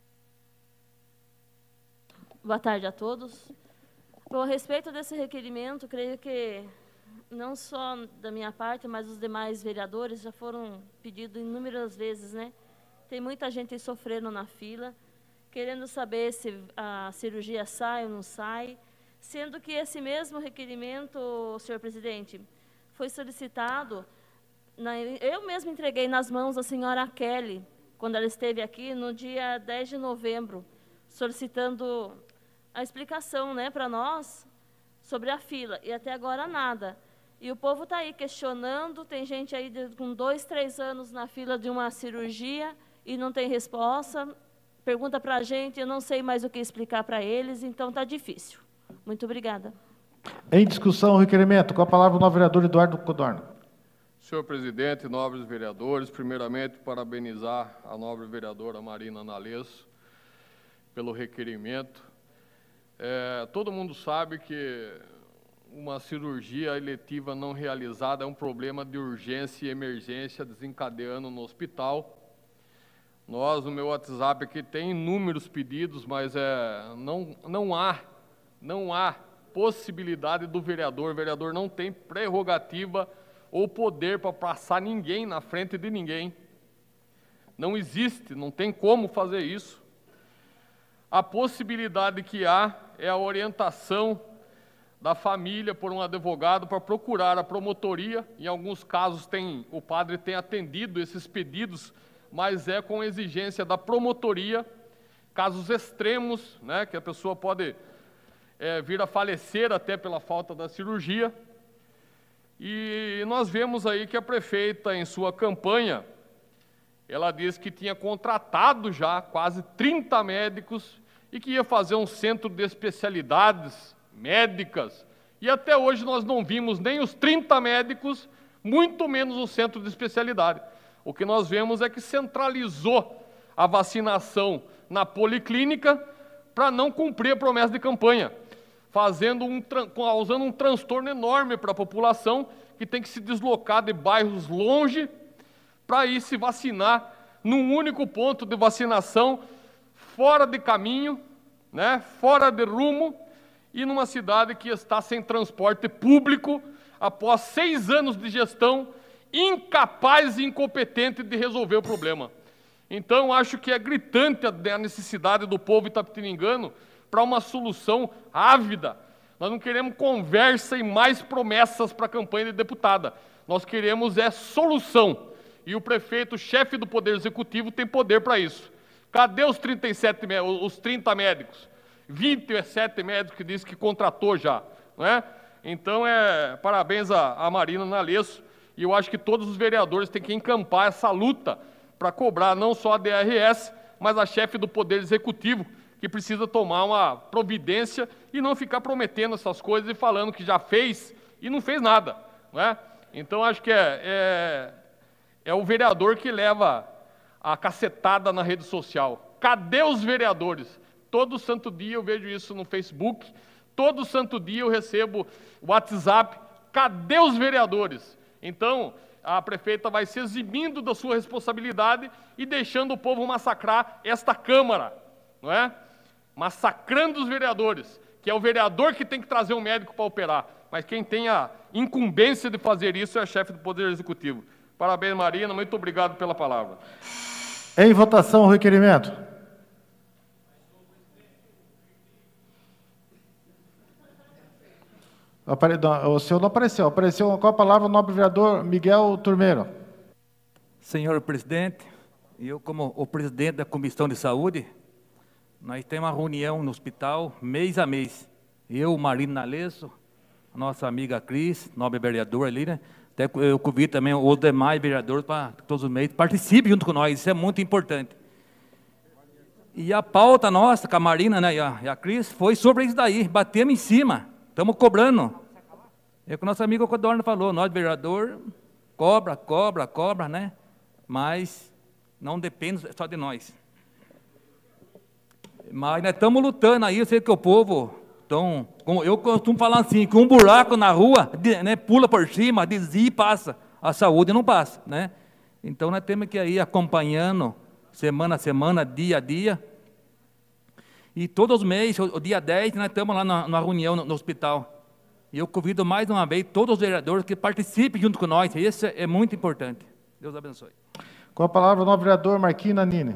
Boa tarde a todos. Bom, a respeito desse requerimento, creio que não só da minha parte, mas os demais vereadores já foram pedidos inúmeras vezes, né? Tem muita gente sofrendo na fila, querendo saber se a cirurgia sai ou não sai, sendo que esse mesmo requerimento, senhor presidente, foi solicitado, eu mesmo entreguei nas mãos da senhora Kelly, quando ela esteve aqui no dia 10 de novembro, solicitando a explicação, né, para nós sobre a fila, e até agora nada. E o povo está aí questionando, tem gente aí com 2, 3 anos na fila de uma cirurgia e não tem resposta, pergunta para a gente, eu não sei mais o que explicar para eles, então está difícil. Muito obrigada. Em discussão, o requerimento. Com a palavra, o novo vereador Eduardo Codorna. Senhor presidente, nobres vereadores, primeiramente parabenizar a nobre vereadora Marina Nalesso pelo requerimento. Todo mundo sabe que uma cirurgia eletiva não realizada é um problema de urgência e emergência desencadeando no hospital. Nós, no meu WhatsApp aqui, tem inúmeros pedidos, mas não há possibilidade do vereador. O vereador não tem prerrogativa ou poder para passar ninguém na frente de ninguém. Não existe, não tem como fazer isso. A possibilidade que há é a orientação da família por um advogado para procurar a promotoria. Em alguns casos o padre tem atendido esses pedidos, mas é com exigência da promotoria, casos extremos, né, que a pessoa pode vir a falecer até pela falta da cirurgia. E nós vemos aí que a prefeita, em sua campanha, ela disse que tinha contratado já quase 30 médicos e que ia fazer um centro de especialidades médicas E até hoje nós não vimos nem os 30 médicos, muito menos o centro de especialidade. O que nós vemos é que centralizou a vacinação na policlínica para não cumprir a promessa de campanha, causando um transtorno enorme para a população que tem que se deslocar de bairros longe para ir se vacinar num único ponto de vacinação, fora de caminho, né, fora de rumo, e numa cidade que está sem transporte público, após 6 anos de gestão, incapaz e incompetente de resolver o problema. Então, acho que é gritante a necessidade do povo itapetininguano para uma solução ávida. Nós não queremos conversa e mais promessas para a campanha de deputada. Nós queremos solução. E o prefeito, chefe do Poder Executivo, tem poder para isso. Cadê os 30 médicos? 27 médicos que disse que contratou já, não é? Então, parabéns a Marina Nalesso, e eu acho que todos os vereadores têm que encampar essa luta para cobrar não só a DRS, mas a chefe do Poder Executivo, que precisa tomar uma providência e não ficar prometendo essas coisas e falando que já fez e não fez nada, não é? Então, acho que é o vereador que leva a cacetada na rede social. Cadê os vereadores? Todo santo dia eu vejo isso no Facebook, todo santo dia eu recebo WhatsApp. Cadê os vereadores? Então, a prefeita vai se eximindo da sua responsabilidade e deixando o povo massacrar esta Câmara, não é? Massacrando os vereadores, que é o vereador que tem que trazer um médico para operar, mas quem tem a incumbência de fazer isso é a chefe do Poder Executivo. Parabéns, Marina, muito obrigado pela palavra. Em votação, o requerimento. O senhor não apareceu. Apareceu com a palavra o nobre vereador Miguel Turmeiro. Senhor presidente, eu como o presidente da Comissão de Saúde, nós temos uma reunião no hospital mês a mês. Eu, Marina Nalesso, nossa amiga Cris, nobre vereador ali, né? Até eu convido também os demais vereadores para todos os meses participem junto com nós, isso é muito importante. E a pauta nossa, com a Marina, né, e a Cris, foi sobre isso daí, batemos em cima, estamos cobrando. É o que o nosso amigo Codorna falou, nós vereador, cobra, né? Mas não depende só de nós. Mas nós estamos lutando aí, eu sei que o povo... Então, eu costumo falar assim, que um buraco na rua, né, pula por cima, desvia e passa. A saúde não passa, né? Então, nós temos que ir acompanhando, semana a semana, dia a dia. E todos os meses, o dia 10, nós estamos lá na reunião no hospital. E eu convido mais uma vez todos os vereadores que participem junto com nós. Isso é muito importante. Deus abençoe. Com a palavra, o nobre vereador Marquinhos Nanini.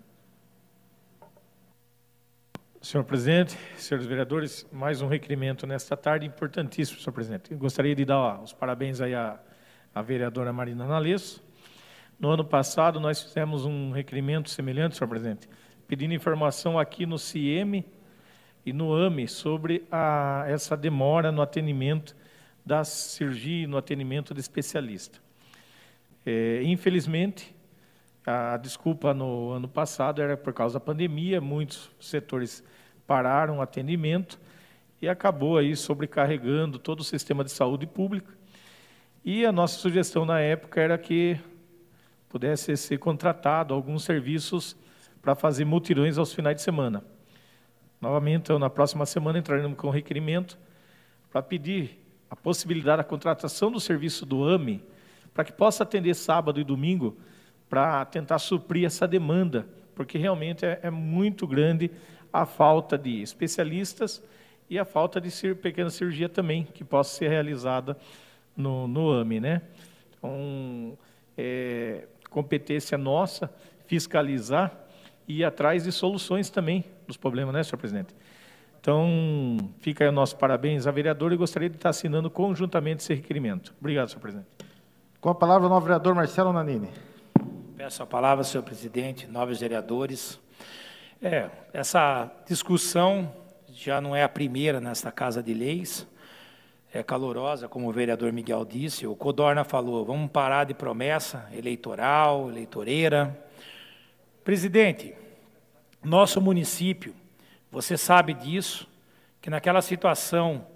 Senhor presidente, senhores vereadores, mais um requerimento nesta tarde, importantíssimo, senhor presidente. Eu gostaria de dar os parabéns aí à vereadora Marina Nalesso. No ano passado, nós fizemos um requerimento semelhante, senhor presidente, pedindo informação aqui no CIEM e no AME sobre essa demora no atendimento da cirurgia e no atendimento de especialista. Infelizmente, a desculpa no ano passado era por causa da pandemia, muitos setores pararam o atendimento e acabou aí sobrecarregando todo o sistema de saúde pública. E a nossa sugestão na época era que pudesse ser contratado alguns serviços para fazer mutirões aos finais de semana. Novamente, então, na próxima semana entraremos com requerimento para pedir a possibilidade da contratação do serviço do AME para que possa atender sábado e domingo para tentar suprir essa demanda, porque realmente é muito grande a falta de especialistas e a falta de pequena cirurgia também, que possa ser realizada no AME, né? Então, competência nossa fiscalizar e ir atrás de soluções também dos problemas, né, senhor presidente? Então, fica aí o nosso parabéns à vereadora e gostaria de estar assinando conjuntamente esse requerimento. Obrigado, senhor presidente. Com a palavra, o novo vereador Marcelo Nanini. Peço a palavra, senhor presidente, nobres vereadores. Essa discussão já não é a primeira nesta Casa de Leis, é calorosa, como o vereador Miguel disse. O Codorna falou, vamos parar de promessa eleitoral, eleitoreira. Presidente, nosso município, você sabe disso, que naquela situação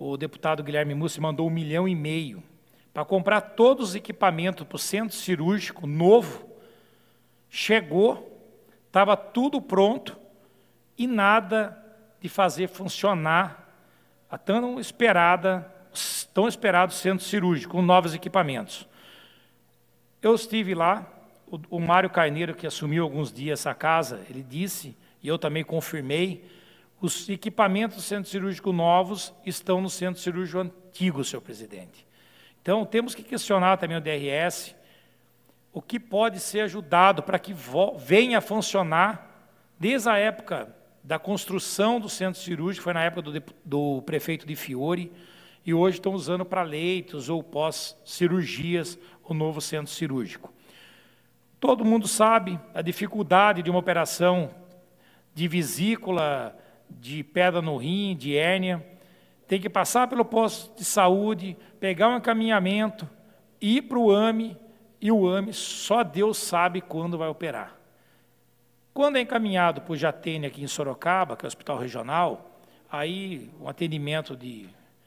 o deputado Guilherme Mussi mandou 1,5 milhão para comprar todos os equipamentos para o centro cirúrgico novo. Chegou, estava tudo pronto e nada de fazer funcionar a tão esperado centro cirúrgico, com novos equipamentos. Eu estive lá, o Mário Carneiro, que assumiu alguns dias essa casa, ele disse, e eu também confirmei, os equipamentos do centro cirúrgico novos estão no centro cirúrgico antigo, senhor presidente. Então, temos que questionar também o DRS, o que pode ser ajudado para que venha a funcionar desde a época da construção do centro cirúrgico, foi na época do prefeito de Fiore, e hoje estão usando para leitos ou pós-cirurgias o novo centro cirúrgico. Todo mundo sabe a dificuldade de uma operação de vesícula, de pedra no rim, de hérnia, tem que passar pelo posto de saúde, pegar um encaminhamento, ir para o AME, e o AME só Deus sabe quando vai operar. Quando é encaminhado para o Jatene aqui em Sorocaba, que é o hospital regional, aí um atendimento de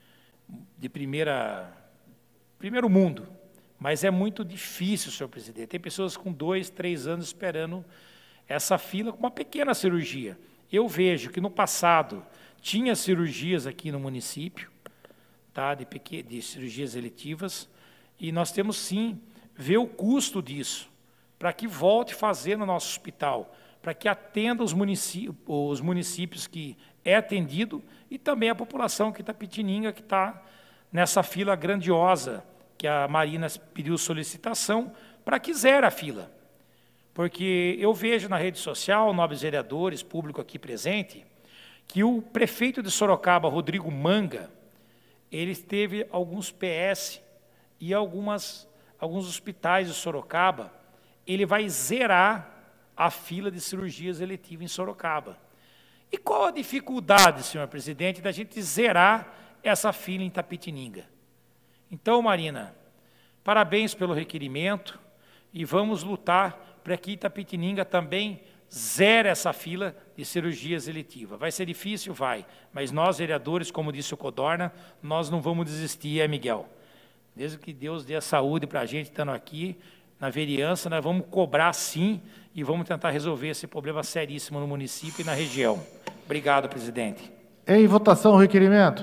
primeiro mundo, mas é muito difícil, senhor presidente. Tem pessoas com 2, 3 anos esperando essa fila com uma pequena cirurgia. Eu vejo que no passado tinha cirurgias aqui no município, tá, de cirurgias eletivas, e nós temos sim ver o custo disso, para que volte a fazer no nosso hospital, para que atenda os municípios que é atendido e também a população que está Itapetininga, que está nessa fila grandiosa, que a Marina pediu solicitação, para que zere a fila. Porque eu vejo na rede social, nobres vereadores, público aqui presente, que o prefeito de Sorocaba, Rodrigo Manga, ele teve alguns PS e alguns hospitais de Sorocaba, ele vai zerar a fila de cirurgias eletivas em Sorocaba. E qual a dificuldade, senhor presidente, da gente zerar essa fila em Itapetininga? Então, Marina, parabéns pelo requerimento e vamos lutar para que Itapetininga também zere essa fila de cirurgias eletivas. Vai ser difícil? Vai, mas nós, vereadores, como disse o Codorna, nós não vamos desistir, Miguel? Desde que Deus dê a saúde para a gente estando aqui, na vereança, nós vamos cobrar sim e vamos tentar resolver esse problema seríssimo no município e na região. Obrigado, presidente. Em votação, o requerimento.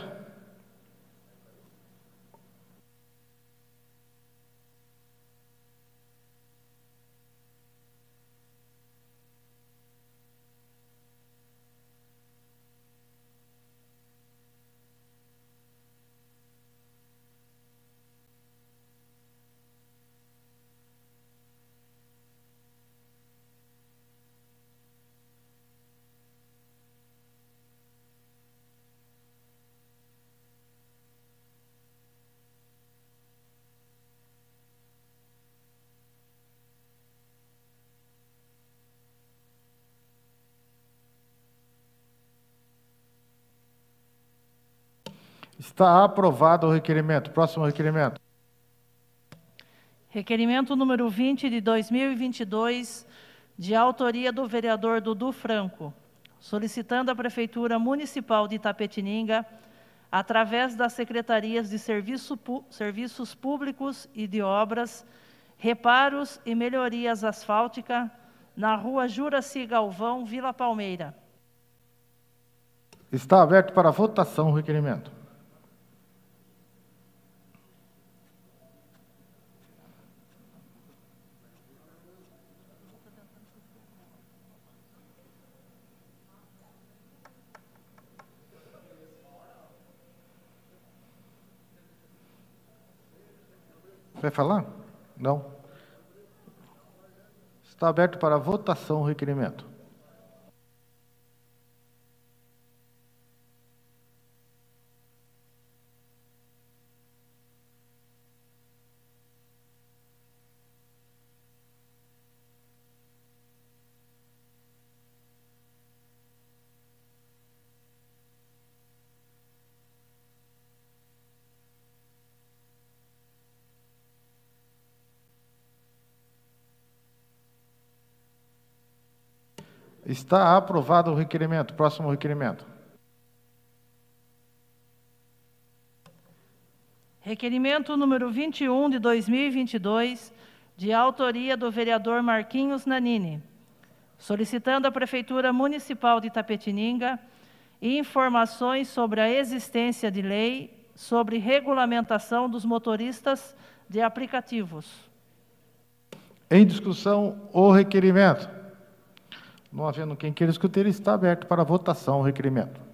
Está aprovado o requerimento. Próximo requerimento. Requerimento número 20 de 2022, de autoria do vereador Dudu Franco, solicitando à Prefeitura Municipal de Itapetininga, através das Secretarias de Serviços Públicos e de Obras, reparos e melhorias asfálticas na rua Juraci Galvão, Vila Palmeira. Está aberto para votação o requerimento. Vai falar? Não. Está aberto para votação o requerimento. Está aprovado o requerimento. Próximo requerimento. Requerimento número 21 de 2022, de autoria do vereador Marquinhos Nanini, solicitando à Prefeitura Municipal de Itapetininga informações sobre a existência de lei sobre regulamentação dos motoristas de aplicativos. Em discussão, o requerimento. Não havendo quem queira discutir, está aberto para votação o requerimento.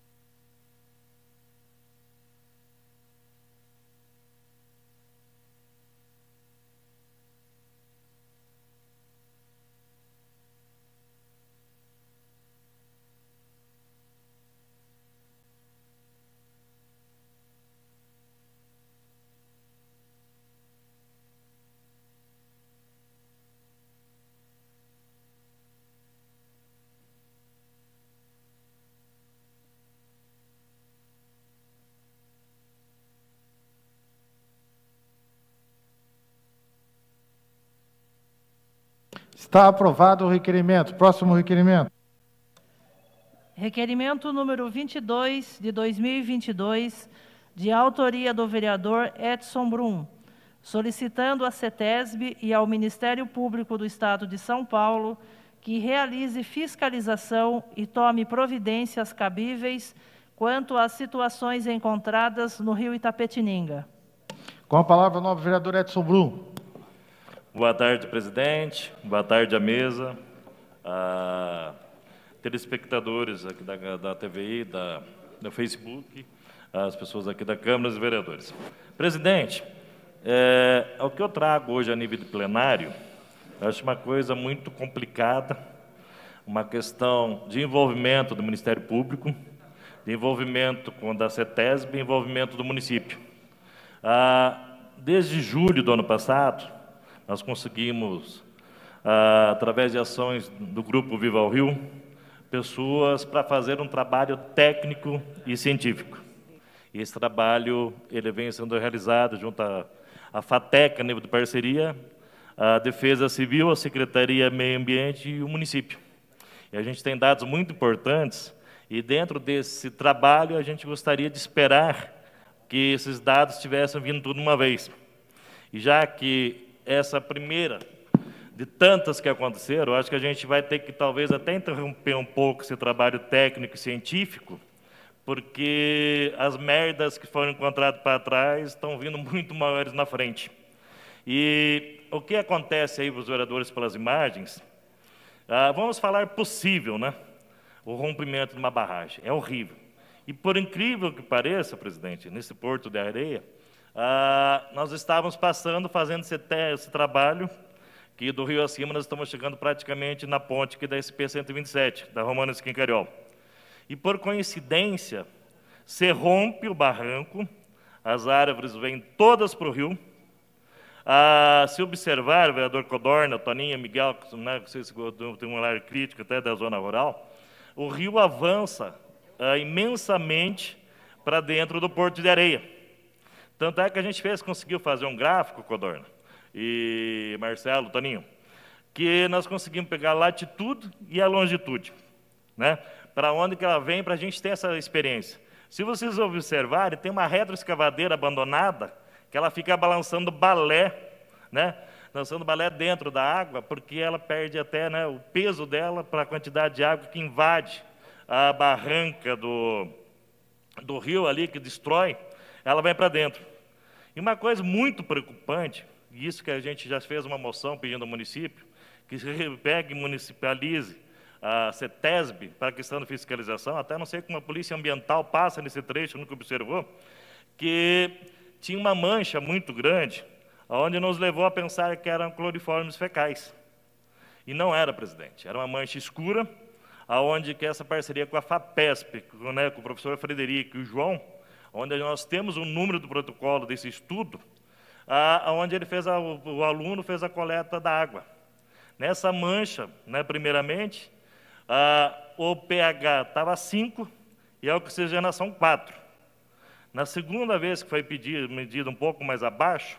Está aprovado o requerimento. Próximo requerimento. Requerimento número 22 de 2022, de autoria do vereador Edson Brum, solicitando à CETESB e ao Ministério Público do Estado de São Paulo que realize fiscalização e tome providências cabíveis quanto às situações encontradas no rio Itapetininga. Com a palavra, o novo vereador Edson Brum. Boa tarde, presidente. Boa tarde à mesa, a telespectadores aqui da TVI, do Facebook, as pessoas aqui da Câmara dos Vereadores. Presidente, o que eu trago hoje a nível de plenário, eu acho uma coisa muito complicada, uma questão de envolvimento do Ministério Público, de envolvimento com da CETESB e envolvimento do município. Desde julho do ano passado, nós conseguimos, através de ações do Grupo Viva o Rio, pessoas para fazer um trabalho técnico e científico. E esse trabalho ele vem sendo realizado junto à FATEC, a nível de parceria, a Defesa Civil, a Secretaria Meio Ambiente e o município. E a gente tem dados muito importantes, e dentro desse trabalho a gente gostaria de esperar que esses dados tivessem vindo tudo de uma vez. E já que essa primeira de tantas que aconteceram, eu acho que a gente vai ter que talvez até interromper um pouco esse trabalho técnico e científico, porque as merdas que foram encontradas para trás estão vindo muito maiores na frente. E o que acontece aí, os vereadores, pelas imagens, vamos falar possível, né? O rompimento de uma barragem. É horrível. E por incrível que pareça, presidente, nesse Porto de Areia, nós estávamos fazendo esse trabalho, que do rio acima nós estamos chegando praticamente na ponte aqui da SP-127, da Romana Esquincariol. E por coincidência, se rompe o barranco, as árvores vêm todas para o rio. Se observar, o vereador Codorna, Toninha, Miguel, né, vocês têm um olhar crítico até da zona rural, o rio avança imensamente para dentro do Porto de Areia. Tanto é que a gente conseguiu fazer um gráfico, Codorna, e Marcelo, Toninho, que nós conseguimos pegar a latitude e a longitude, né? Para onde que ela vem, para a gente ter essa experiência. Se vocês observarem, tem uma retroescavadeira abandonada, que ela fica balançando balé, né? Dançando balé dentro da água, porque ela perde até, né, o peso dela para a quantidade de água que invade a barranca do rio ali, que destrói, ela vai para dentro. E uma coisa muito preocupante, e isso que a gente já fez uma moção pedindo ao município, que se pegue e municipalize a CETESB para a questão da fiscalização, até não sei como a Polícia Ambiental passa nesse trecho, nunca observou, que tinha uma mancha muito grande, onde nos levou a pensar que eram cloriformes fecais. E não era, presidente, era uma mancha escura, onde que essa parceria com a FAPESP, né, com o professor Frederico e o João, onde nós temos o número do protocolo desse estudo, onde o aluno fez a coleta da água. Nessa mancha, né, primeiramente, o pH estava 5 e a oxigenação 4. Na segunda vez que foi medido um pouco mais abaixo,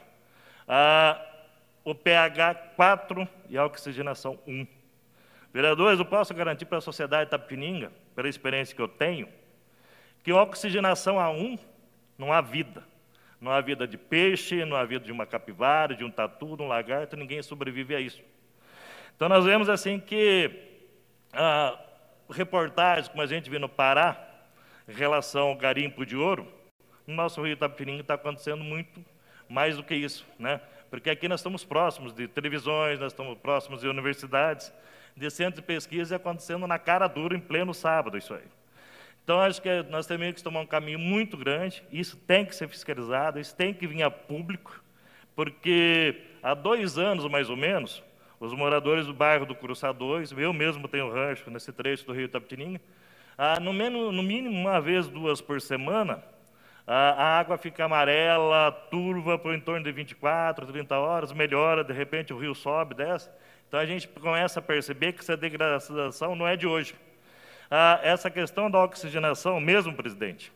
o pH 4 e a oxigenação 1. Vereadores, eu posso garantir para a sociedade de Itapetininga, pela experiência que eu tenho, que a oxigenação a 1 não há vida. Não há vida de peixe, não há vida de uma capivara, de um tatu, de um lagarto, ninguém sobrevive a isso. Então, nós vemos assim que reportagens, como a gente viu no Pará, em relação ao garimpo de ouro, no nosso Rio Itapetininga está acontecendo muito mais do que isso, né? Porque aqui nós estamos próximos de televisões, nós estamos próximos de universidades, de centros de pesquisa, e acontecendo na cara dura, em pleno sábado, isso aí. Então, acho que nós temos que tomar um caminho muito grande, isso tem que ser fiscalizado, isso tem que vir a público, porque há 2 anos, mais ou menos, os moradores do bairro do Curuçá 2, eu mesmo tenho rancho nesse trecho do Rio Itapetininga, no mínimo 1 vez, 2 por semana, a água fica amarela, turva, por em torno de 24, 30 horas, melhora, de repente o rio sobe, desce. Então, a gente começa a perceber que essa degradação não é de hoje. Essa questão da oxigenação, mesmo, presidente,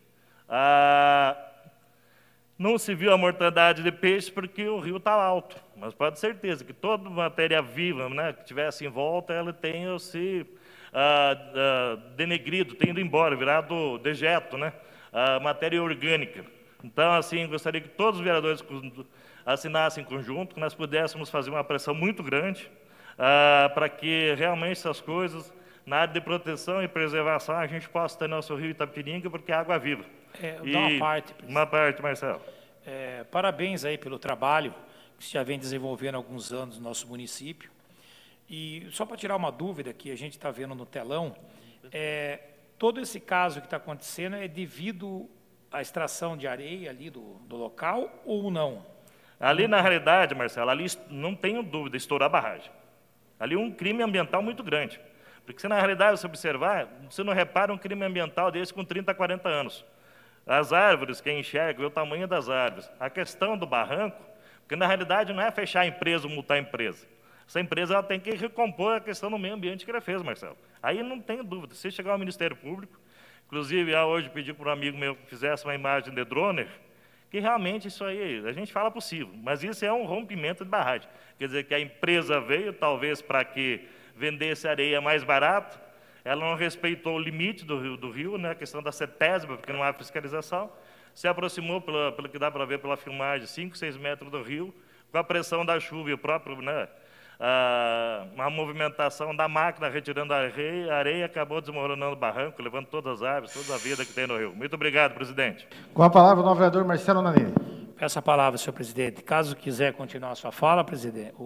não se viu a mortandade de peixe porque o rio está alto, mas pode ter certeza que toda matéria viva, né, que estivesse em volta, ela tenha se denegrido, tenha ido embora, virado dejeto, né, matéria orgânica. Então, assim, gostaria que todos os vereadores assinassem em conjunto, que nós pudéssemos fazer uma pressão muito grande para que realmente essas coisas, na área de proteção e preservação, a gente possa ter nosso Rio Itapetininga, porque é água viva. Uma parte, Marcelo. Parabéns aí pelo trabalho que você já vem desenvolvendo há alguns anos no nosso município. E só para tirar uma dúvida que a gente está vendo no telão, todo esse caso que está acontecendo é devido à extração de areia ali do local ou não? Ali, na realidade, Marcelo, ali não tenho dúvida, estourou a barragem. Ali é um crime ambiental muito grande. Porque se na realidade você observar, você não repara um crime ambiental desse com 30, 40 anos. As árvores, quem enxerga, vê o tamanho das árvores. A questão do barranco, porque na realidade não é fechar a empresa ou multar a empresa. Essa empresa ela tem que recompor a questão do meio ambiente que ela fez, Marcelo. Aí não tenho dúvida. Se chegar ao Ministério Público, inclusive hoje pedi para um amigo meu que fizesse uma imagem de drone, que realmente isso aí, a gente fala possível, mas isso é um rompimento de barragem. Quer dizer que a empresa veio, talvez para que vendesse areia mais barato, ela não respeitou o limite do rio, né, a questão da CETESB, porque não há fiscalização, se aproximou, pelo que dá para ver pela filmagem, 5, 6 metros do rio, com a pressão da chuva e o próprio, né, a movimentação da máquina retirando a areia, acabou desmoronando o barranco, levando todas as árvores, toda a vida que tem no rio. Muito obrigado, presidente. Com a palavra, o novo vereador Marcelo Nanini. Peço a palavra, senhor presidente. Caso quiser continuar a sua fala, presidente,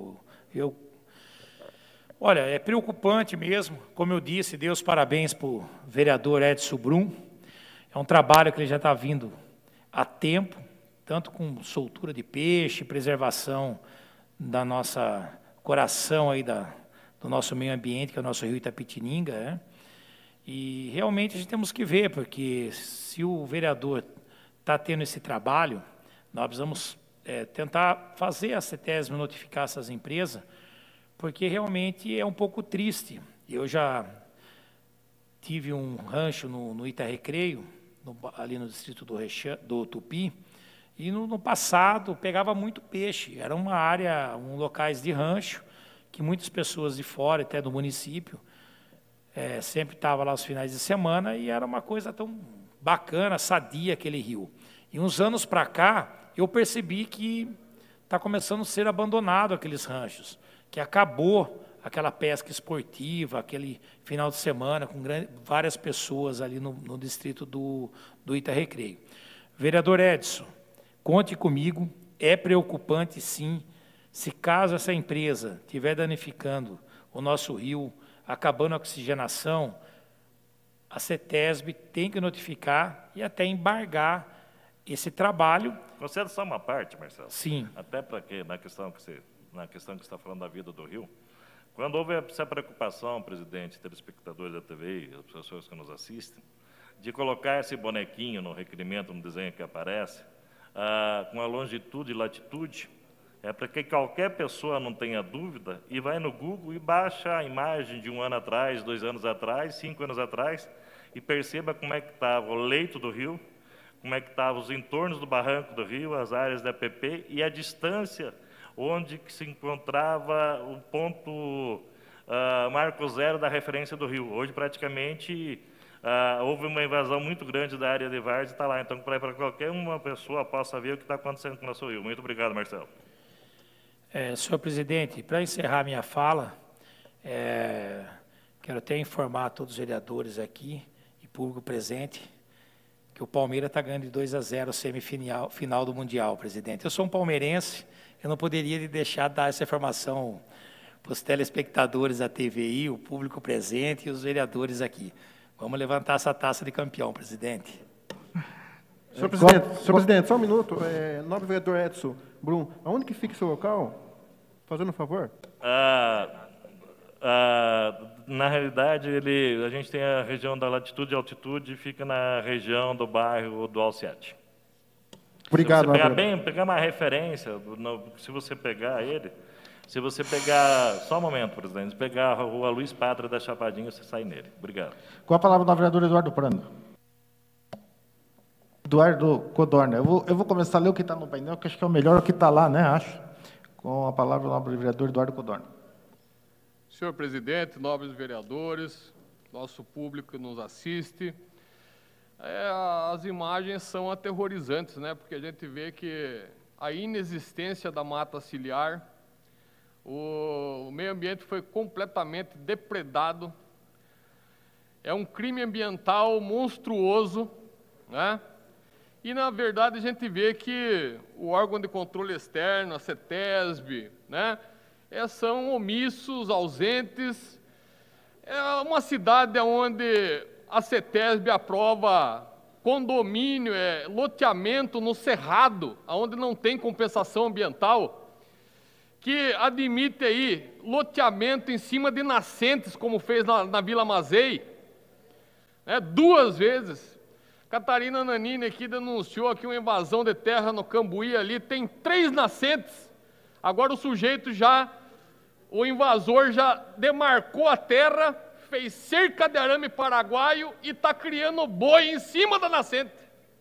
olha, é preocupante mesmo. Como eu disse, dei os parabéns para o vereador Edson Brum. É um trabalho que ele já está vindo há tempo, tanto com soltura de peixe, preservação da nossa coração aí do nosso meio ambiente, que é o nosso Rio Itapetininga, né? E realmente a gente temos que ver, porque se o vereador está tendo esse trabalho, nós precisamos tentar fazer a CETESB notificar essas empresas, porque realmente é um pouco triste. Eu já tive um rancho no Itarecreio, ali no distrito do Tupi, e no passado pegava muito peixe. Era uma área, locais de rancho, que muitas pessoas de fora, até do município, sempre estavam lá aos finais de semana, e era uma coisa tão bacana, sadia aquele rio. E uns anos para cá, eu percebi que está começando a ser abandonado aqueles ranchos, que acabou aquela pesca esportiva, aquele final de semana, com várias pessoas ali no distrito do Itarecreio. Vereador Edson, conte comigo, é preocupante sim, se caso essa empresa estiver danificando o nosso rio, acabando a oxigenação, a CETESB tem que notificar e até embargar esse trabalho. Concedo só uma parte, Marcelo. Sim. Até para que, na questão que você está falando da vida do rio, quando houve essa preocupação, presidente, telespectadores da TV e as pessoas que nos assistem, de colocar esse bonequinho no requerimento, no desenho que aparece, com a longitude e latitude, é para que qualquer pessoa não tenha dúvida e vai no Google e baixa a imagem de 1 ano atrás, 2 anos atrás, 5 anos atrás, e perceba como é que estava o leito do rio, como é que estavam os entornos do barranco do rio, as áreas da APP e a distância onde que se encontrava o ponto marco zero da referência do rio. Hoje, praticamente, houve uma invasão muito grande da área de várzea e está lá. Então, para qualquer uma pessoa possa ver o que está acontecendo com o nosso rio. Muito obrigado, Marcelo. Senhor presidente, para encerrar minha fala, quero até informar todos os vereadores aqui e público presente que o Palmeiras está ganhando de 2-0 semifinal do Mundial, presidente. Eu sou um palmeirense, eu não poderia deixar de dar essa informação para os telespectadores da TVI, o público presente e os vereadores aqui. Vamos levantar essa taça de campeão, presidente. Senhor presidente, só um minuto. Nobre vereador Edson Brum, aonde que fica o seu local? Fazendo um favor. Na realidade, a gente tem a região da latitude e altitude, fica na região do bairro do Alciate. Obrigado, se você pegar uma referência, se você pegar ele, só um momento, presidente, se pegar a rua Luiz Pátria da Chapadinha, você sai nele. Obrigado. Com a palavra do vereador Eduardo Prando. Eduardo Codorna. Eu vou começar a ler o que está no painel, que acho que é o melhor, o que está lá, né, acho. Com a palavra do nobre vereador Eduardo Codorna. Senhor presidente, nobres vereadores, nosso público que nos assiste, as imagens são aterrorizantes, né? Porque a gente vê que a inexistência da mata ciliar, o meio ambiente foi completamente depredado, é um crime ambiental monstruoso, né? E, na verdade, a gente vê que o órgão de controle externo, a CETESB, né, são omissos, ausentes. É uma cidade onde a CETESB aprova condomínio, loteamento no Cerrado, onde não tem compensação ambiental, que admite aí loteamento em cima de nascentes, como fez na Vila Mazei, né, 2 vezes. Catarina Nanini aqui denunciou aqui uma invasão de terra no Cambuí ali, tem 3 nascentes. Agora o invasor já demarcou a terra, fez cerca de arame paraguaio e está criando boi em cima da nascente.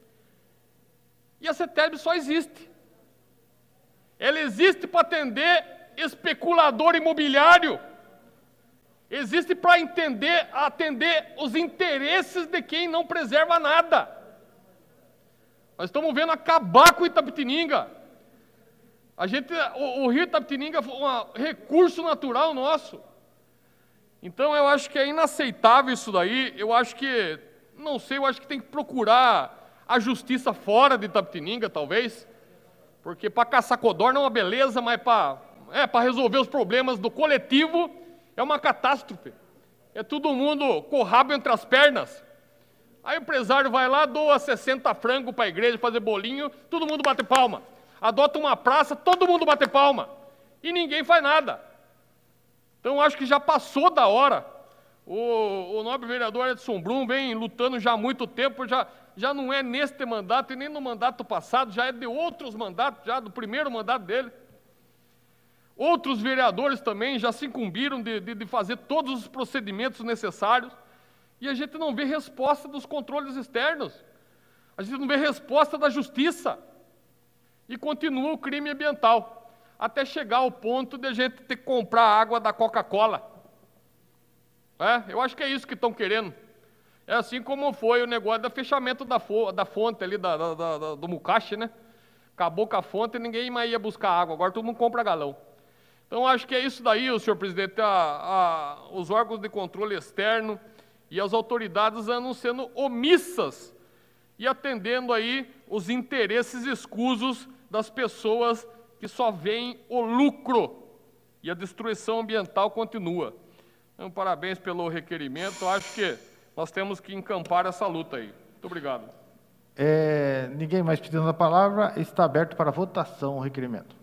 E a CETESB só existe. Ela existe para atender especulador imobiliário. Existe para atender os interesses de quem não preserva nada. Nós estamos vendo acabar com Itapetininga. O rio Itapetininga é um recurso natural nosso. Então, eu acho que é inaceitável isso daí. Eu acho que tem que procurar a justiça fora de Itapetininga, talvez. Porque para caçar codorna é uma beleza, mas para resolver os problemas do coletivo é uma catástrofe. É todo mundo com o rabo entre as pernas. Aí o empresário vai lá, doa 60 frangos para a igreja fazer bolinho, todo mundo bate palma. Adota uma praça, todo mundo bate palma. E ninguém faz nada. Então, acho que já passou da hora. O nobre vereador Edson Brum vem lutando já há muito tempo, já não é neste mandato e nem no mandato passado, já é de outros mandatos, já do primeiro mandato dele. Outros vereadores também já se incumbiram de fazer todos os procedimentos necessários e a gente não vê resposta dos controles externos, a gente não vê resposta da justiça e continua o crime ambiental, até chegar ao ponto de a gente ter que comprar água da Coca-Cola. Eu acho que é isso que estão querendo. É assim como foi o negócio do fechamento da fonte ali, do Mucache, né? Acabou com a fonte e ninguém mais ia buscar água, agora todo mundo compra galão. Então, acho que é isso daí, senhor presidente, os órgãos de controle externo e as autoridades andam sendo omissas e atendendo aí os interesses escusos das pessoas que só veem o lucro e a destruição ambiental continua. Então, parabéns pelo requerimento, acho que nós temos que encampar essa luta aí. Muito obrigado. Ninguém mais pedindo a palavra, está aberto para votação o requerimento.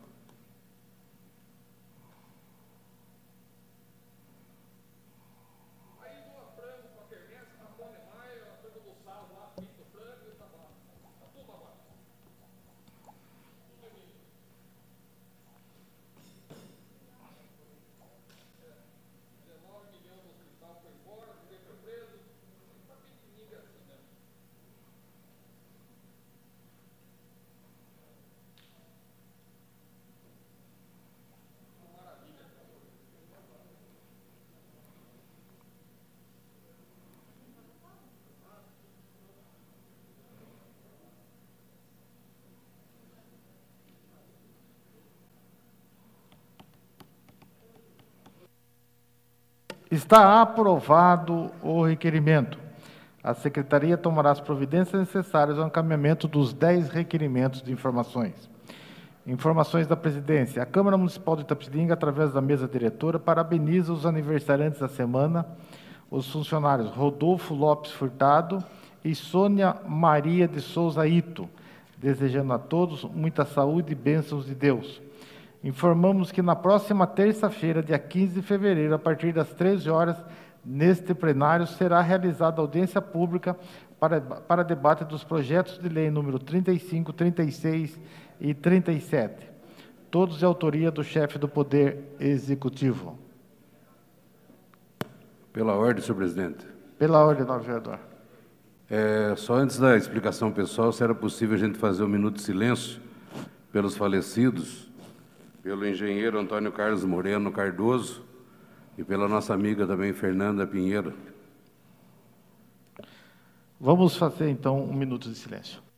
Está aprovado o requerimento. A Secretaria tomará as providências necessárias ao encaminhamento dos 10 requerimentos de informações. Informações da Presidência. A Câmara Municipal de Itapetininga, através da mesa diretora, parabeniza os aniversariantes da semana, os funcionários Rodolfo Lopes Furtado e Sônia Maria de Souza Ito, desejando a todos muita saúde e bênçãos de Deus. Informamos que na próxima terça-feira, dia 15 de fevereiro, a partir das 13 horas, neste plenário, será realizada audiência pública para debate dos projetos de lei número 35, 36 e 37, todos de autoria do chefe do Poder Executivo. Pela ordem, senhor presidente. Pela ordem, nobre vereador. Só antes da explicação pessoal, se era possível a gente fazer um minuto de silêncio pelos falecidos, pelo engenheiro Antônio Carlos Moreno Cardoso e pela nossa amiga também, Fernanda Pinheiro. Vamos fazer, então, um minuto de silêncio.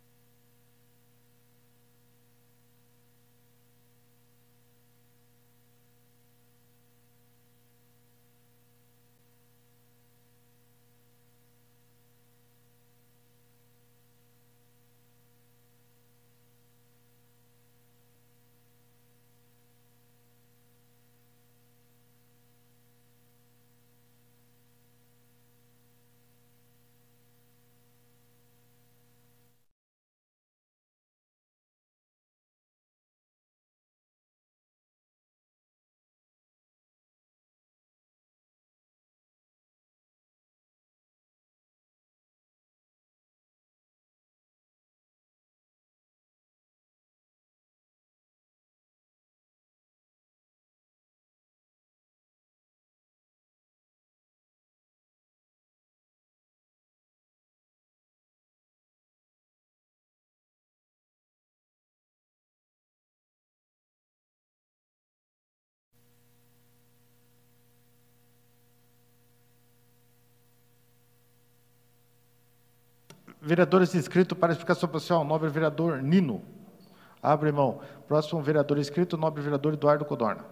Vereadores inscritos para explicação pessoal, nobre vereador Nino. Abre mão. Próximo vereador inscrito, nobre vereador Eduardo Codorna.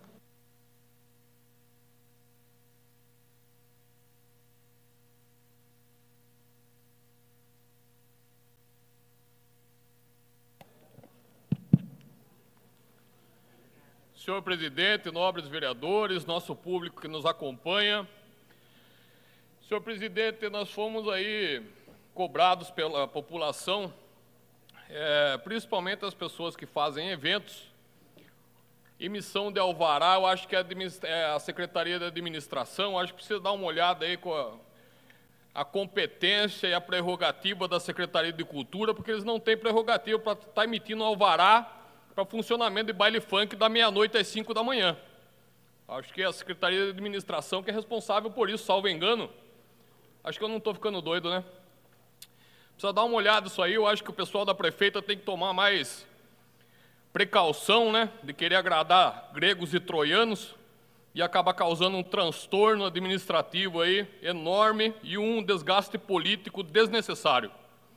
Senhor presidente, nobres vereadores, nosso público que nos acompanha. Senhor presidente, nós fomos aí cobrados pela população, principalmente as pessoas que fazem eventos, emissão de alvará. Eu acho que a Secretaria de Administração, acho que precisa dar uma olhada aí com a competência e a prerrogativa da Secretaria de Cultura, porque eles não têm prerrogativa para estar emitindo alvará para funcionamento de baile funk da meia-noite às 5 da manhã. Acho que é a Secretaria de Administração que é responsável por isso, salvo engano. Acho que eu não estou ficando doido, né? Precisa dar uma olhada nisso aí. Eu acho que o pessoal da prefeita tem que tomar mais precaução, né, de querer agradar gregos e troianos e acabar causando um transtorno administrativo aí enorme e um desgaste político desnecessário.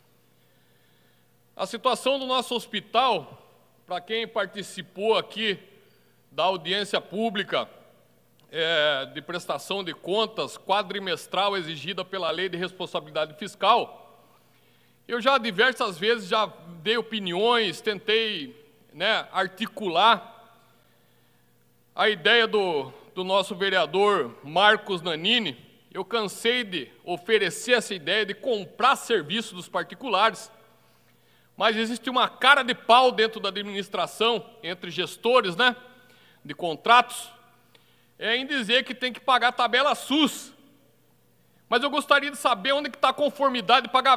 A situação do nosso hospital, para quem participou aqui da audiência pública de prestação de contas quadrimestral exigida pela Lei de Responsabilidade Fiscal, eu já diversas vezes já dei opiniões, tentei, né, articular a ideia do nosso vereador Marcos Nanini. Eu cansei de oferecer essa ideia de comprar serviço dos particulares, mas existe uma cara de pau dentro da administração, entre gestores, né, de contratos, em dizer que tem que pagar tabela SUS. Mas eu gostaria de saber onde está a conformidade de pagar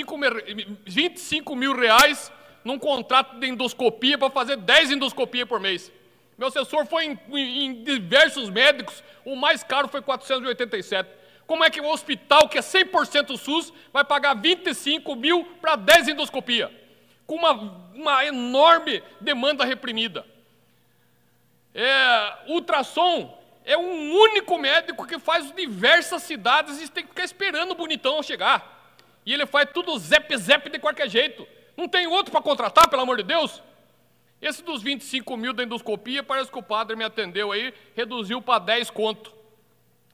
25 mil reais num contrato de endoscopia para fazer 10 endoscopias por mês. Meu assessor foi em diversos médicos, o mais caro foi 487. Como é que um hospital que é 100% SUS vai pagar 25 mil para 10 endoscopias? Com uma enorme demanda reprimida. Ultrassom é um único médico que faz diversas cidades e tem que ficar esperando o bonitão chegar. E ele faz tudo zep de qualquer jeito. Não tem outro para contratar, pelo amor de Deus? Esse dos 25 mil da endoscopia, parece que o padre me atendeu aí, reduziu para 10 conto.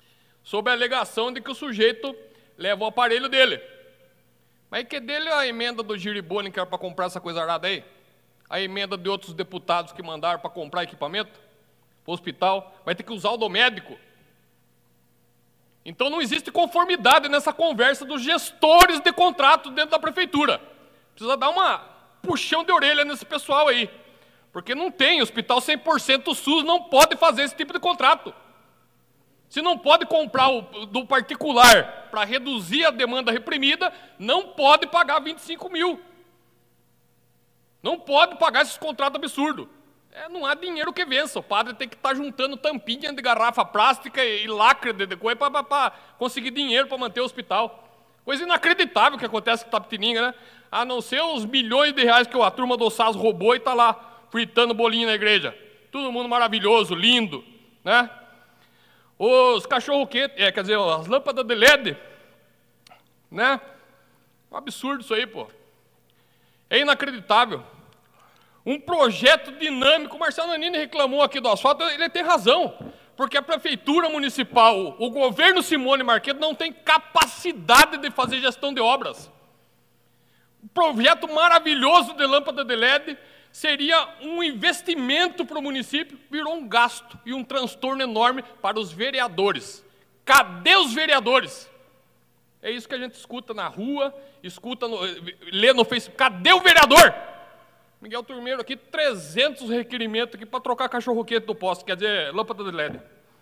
sob a alegação de que o sujeito leva o aparelho dele. Mas que dele a emenda do Giriboni que era para comprar essa coisa arada aí? A emenda de outros deputados que mandaram para comprar equipamento para o hospital? Vai ter que usar o do médico? Então não existe conformidade nessa conversa dos gestores de contrato dentro da prefeitura. Precisa dar uma puxão de orelha nesse pessoal aí. Porque não tem, hospital 100% SUS não pode fazer esse tipo de contrato. Se não pode comprar do particular para reduzir a demanda reprimida, não pode pagar 25 mil. Não pode pagar esses contratos absurdos. Não há dinheiro que vença. O padre tem que estar juntando tampinha de garrafa plástica e lacre de coisa para conseguir dinheiro para manter o hospital. Coisa inacreditável que acontece com Itapetininga, né? A não ser os milhões de reais que a turma do SAS roubou e está lá fritando bolinho na igreja. Todo mundo maravilhoso, lindo, né? Os cachorro-quente, quer dizer, as lâmpadas de LED, né? Um absurdo isso aí, pô. É inacreditável. Um projeto dinâmico, o Marcelo Nanini reclamou aqui do asfalto, ele tem razão, porque a prefeitura municipal, o governo Simone Marquedo não tem capacidade de fazer gestão de obras. Um projeto maravilhoso de lâmpada de LED seria um investimento para o município, virou um gasto e um transtorno enorme para os vereadores. Cadê os vereadores? É isso que a gente escuta na rua, lê no Facebook. Cadê o vereador? Miguel Turmeiro aqui, 300 requerimentos aqui para trocar cachorro-quente do poste, quer dizer, lâmpada de LED.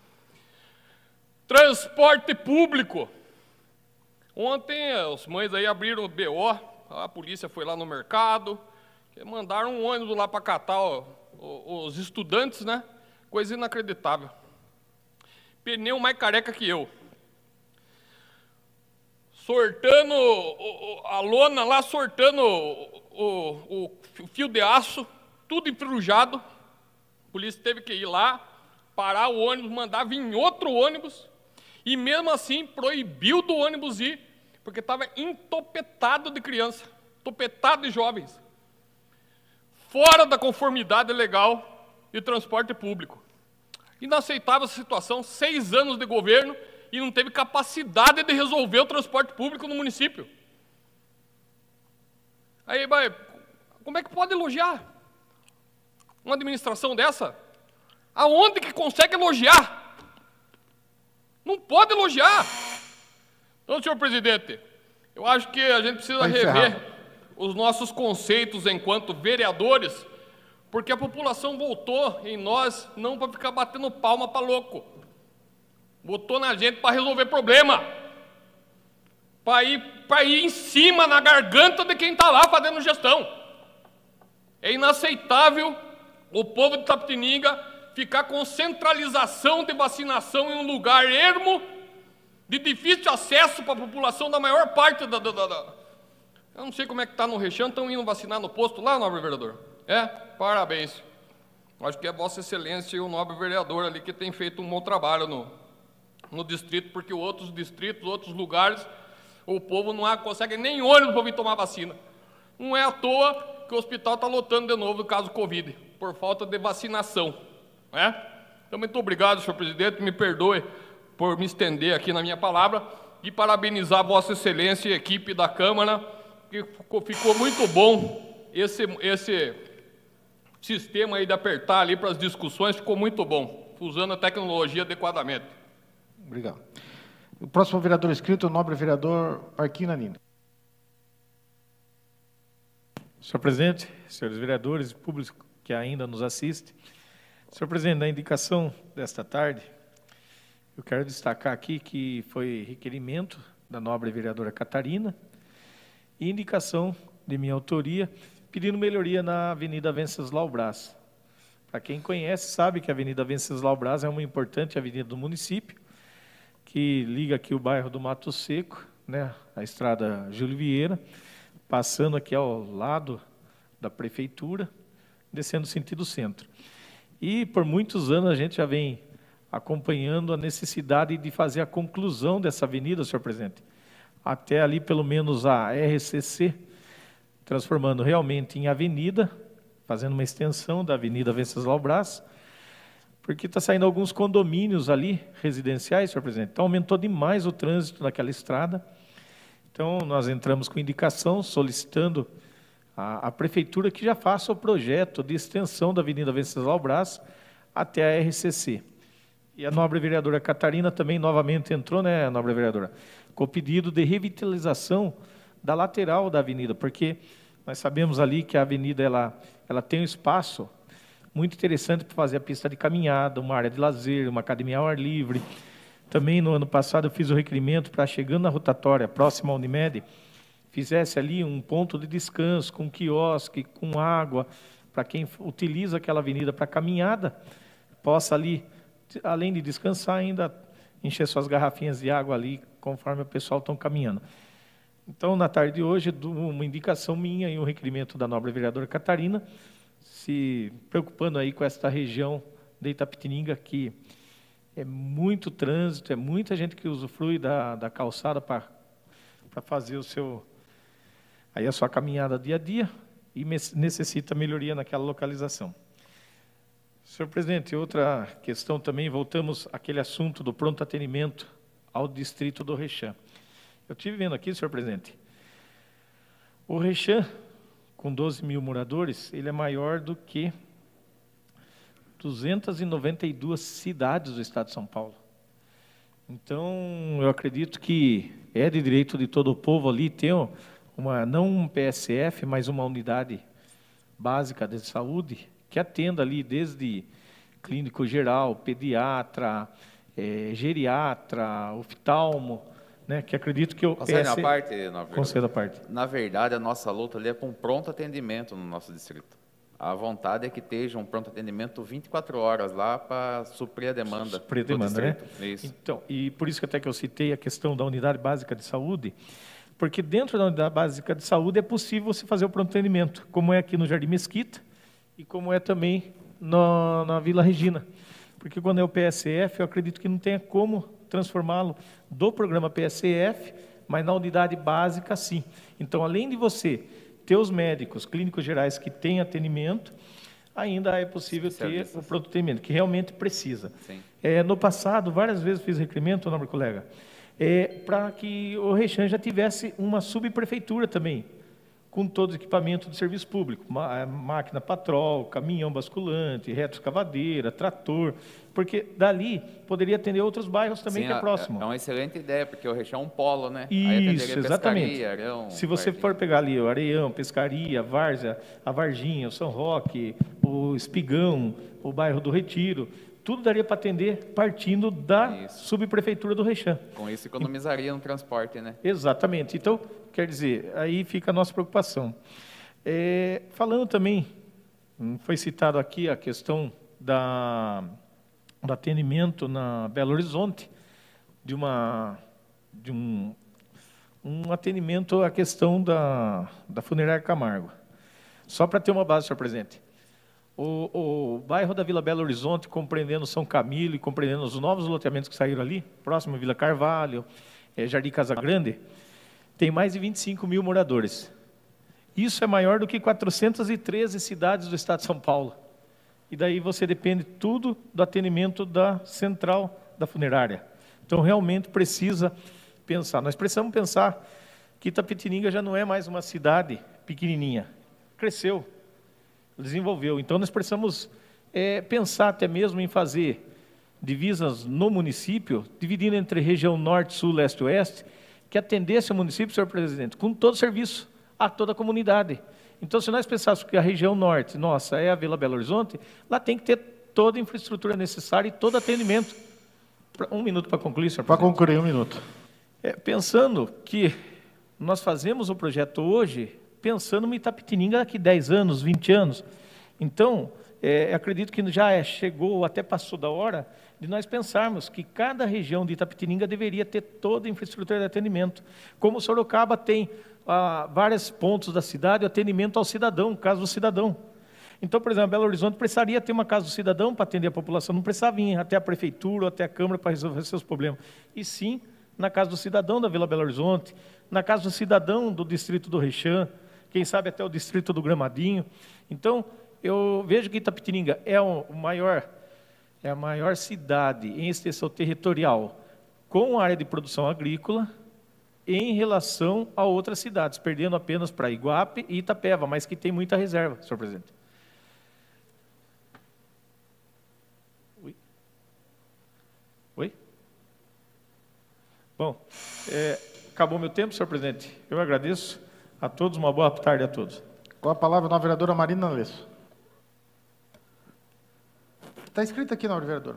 Transporte público. Ontem as mães aí abriram o BO, a polícia foi lá no mercado, mandaram um ônibus lá para catar os estudantes, né? Coisa inacreditável. Pneu mais careca que eu. Sortando a lona lá, sortando o fio de aço, tudo enferrujado. A polícia teve que ir lá, parar o ônibus, mandar vir outro ônibus, e mesmo assim proibiu do ônibus ir, porque estava entopetado de criança, entopetado de jovens, fora da conformidade legal de transporte público. Inaceitável essa situação, 6 anos de governo, e não teve capacidade de resolver o transporte público no município. Aí, como é que pode elogiar uma administração dessa? Aonde que consegue elogiar? Não pode elogiar. Então, senhor presidente, eu acho que a gente precisa rever os nossos conceitos enquanto vereadores, porque a população votou em nós não para ficar batendo palma para louco. Votou na gente para resolver problema. Para ir em cima, na garganta de quem está lá fazendo gestão. É inaceitável o povo de Itapetininga ficar com centralização de vacinação em um lugar ermo, de difícil acesso para a população da maior parte da... Eu não sei como é que está no Rechaão, estão indo vacinar no posto lá, nobre vereador? Parabéns. Acho que é Vossa Excelência e o nobre vereador ali que tem feito um bom trabalho no distrito, porque outros distritos, outros lugares, o povo não consegue nem ônibus para vir tomar vacina. Não é à toa que o hospital está lotando de novo no caso Covid, por falta de vacinação. Então, muito obrigado, senhor presidente, me perdoe por me estender aqui na minha palavra e parabenizar Vossa Excelência e a equipe da Câmara, que ficou muito bom esse sistema aí de apertar ali para as discussões, ficou muito bom, usando a tecnologia adequadamente. Obrigado. O próximo vereador inscrito, o nobre vereador Arquim Nanini. Senhor presidente, senhores vereadores e público que ainda nos assiste, senhor presidente, na indicação desta tarde, eu quero destacar aqui que foi requerimento da nobre vereadora Catarina e indicação de minha autoria, pedindo melhoria na Avenida Venceslau Braz. Para quem conhece, sabe que a Avenida Venceslau Braz é uma importante avenida do município, que liga aqui o bairro do Mato Seco, né, a estrada Júlio Vieira, passando aqui ao lado da prefeitura, descendo sentido centro. E por muitos anos a gente já vem acompanhando a necessidade de fazer a conclusão dessa avenida, senhor presidente, até ali pelo menos a RCC, transformando realmente em avenida, fazendo uma extensão da Avenida Venceslau Braz, porque está saindo alguns condomínios ali, residenciais, senhor presidente. Então, aumentou demais o trânsito naquela estrada. Então, nós entramos com indicação, solicitando a prefeitura que já faça o projeto de extensão da Avenida Venceslau Braz até a RCC. E a nobre vereadora Catarina também novamente entrou, né, nobre vereadora, com o pedido de revitalização da lateral da avenida, porque nós sabemos ali que a avenida ela tem um espaço muito interessante para fazer a pista de caminhada, uma área de lazer, uma academia ao ar livre. Também no ano passado eu fiz o requerimento para, chegando na rotatória, próxima à Unimed, fizesse ali um ponto de descanso, com quiosque, com água, para quem utiliza aquela avenida para caminhada, possa ali, além de descansar, ainda encher suas garrafinhas de água ali, conforme o pessoal está caminhando. Então, na tarde de hoje, uma indicação minha e um requerimento da nobre vereadora Catarina, se preocupando aí com esta região de Itapetininga, que é muito trânsito, é muita gente que usufrui da calçada para fazer aí a sua caminhada dia a dia e necessita melhoria naquela localização. Senhor presidente, outra questão também, voltamos àquele assunto do pronto atendimento ao distrito do Rechã. Eu estive vendo aqui, senhor presidente, o Rechã, com 12 mil moradores, ele é maior do que 292 cidades do estado de São Paulo. Então, eu acredito que é de direito de todo o povo ali ter não um PSF, mas uma unidade básica de saúde que atenda ali desde clínico geral, pediatra, geriatra, oftalmo, né, que acredito que o Concede a parte, conceda a parte. Na verdade, a nossa luta ali é com pronto atendimento no nosso distrito. A vontade é que esteja um pronto atendimento 24 horas lá para suprir a demanda. Suprir a demanda, né? Isso. Então, e por isso que até que eu citei a questão da unidade básica de saúde, porque dentro da unidade básica de saúde é possível você fazer o pronto atendimento, como é aqui no Jardim Mesquita e como é também na Vila Regina. Porque quando é o PSF, eu acredito que não tenha como transformá-lo do programa PSF, mas na unidade básica, sim. Então, além de você ter os médicos clínicos gerais que têm atendimento, ainda é possível ter o pronto atendimento, que realmente precisa. No passado, várias vezes fiz requerimento, nobre colega, para que o Rechã já tivesse uma subprefeitura também, com todos os equipamentos de serviço público, máquina patrol, caminhão basculante, retroescavadeira, trator, porque dali poderia atender outros bairros também. Sim, que é próximo. É uma excelente ideia, porque o Rechã é um polo, né? Isso, exatamente. Pescaria, Areião, se você for pegar ali o Areião, Pescaria, Várzea, a Varginha, o São Roque, o Espigão, o bairro do Retiro, tudo daria para atender partindo da subprefeitura do Rechã. Com isso economizaria no transporte, né? Exatamente. Então, quer dizer, aí fica a nossa preocupação. Falando também, foi citado aqui a questão do atendimento na Belo Horizonte, de um atendimento à questão da funerária Camargo. Só para ter uma base, senhor presidente. O bairro da Vila Belo Horizonte, compreendendo São Camilo e compreendendo os novos loteamentos que saíram ali, próximo à Vila Carvalho, Jardim Casa Grande, tem mais de 25 mil moradores. Isso é maior do que 413 cidades do estado de São Paulo. E daí você depende tudo do atendimento da central da funerária. Então, realmente precisa pensar. Nós precisamos pensar que Itapetininga já não é mais uma cidade pequenininha. Cresceu, desenvolveu. Então, nós precisamos pensar até mesmo em fazer divisas no município, dividindo entre região norte, sul, leste e oeste, que atendesse o município, senhor presidente, com todo o serviço a toda a comunidade. Então, se nós pensássemos que a região norte, nossa, é a Vila Belo Horizonte, lá tem que ter toda a infraestrutura necessária e todo atendimento. Um minuto para concluir, senhor presidente. Para concluir, um minuto. Pensando que nós fazemos o projeto hoje, pensando no Itapetininga daqui 10 anos, 20 anos. Então, acredito que já chegou, até passou da hora, de nós pensarmos que cada região de Itapetininga deveria ter toda a infraestrutura de atendimento. Como Sorocaba tem vários pontos da cidade, o atendimento ao cidadão, casa do cidadão. Então, por exemplo, Belo Horizonte precisaria ter uma casa do cidadão para atender a população, não precisava vir até a prefeitura ou até a Câmara para resolver seus problemas. E sim, na casa do cidadão da Vila Belo Horizonte, na casa do cidadão do distrito do Rechã, quem sabe até o distrito do Gramadinho. Então, eu vejo que Itapetininga é o maior é a maior cidade em extensão territorial com área de produção agrícola em relação a outras cidades, perdendo apenas para Iguape e Itapeva, mas que tem muita reserva, senhor presidente. Oi? Bom, acabou meu tempo, senhor presidente. Eu agradeço a todos, uma boa tarde a todos. Com a palavra, a nova vereadora Marina Nalesso. Está escrito aqui, nova vereadora.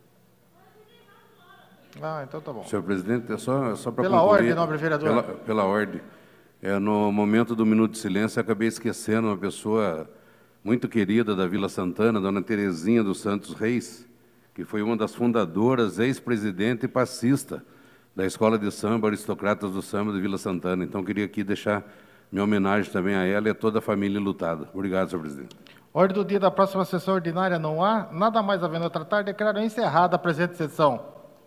Ah, então tá bom. Senhor presidente, é só para concluir. Pela ordem, nobre vereador. Pela ordem. No momento do minuto de silêncio, eu acabei esquecendo uma pessoa muito querida da Vila Santana, dona Terezinha dos Santos Reis, que foi uma das fundadoras, ex-presidente e passista da Escola de Samba Aristocratas do Samba de Vila Santana. Então, queria aqui deixar minha homenagem também a ela e a toda a família lutada. Obrigado, senhor presidente. Ordem do dia da próxima sessão ordinária não há. Nada mais havendo a tratar, declaro encerrada a presente sessão.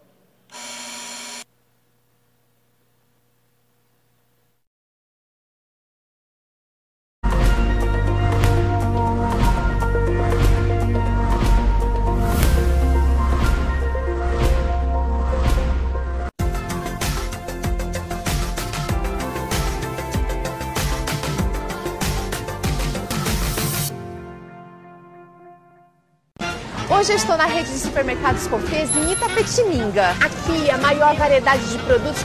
Hoje eu estou na rede de supermercados Confeis em Itapetininga. Aqui a maior variedade de produtos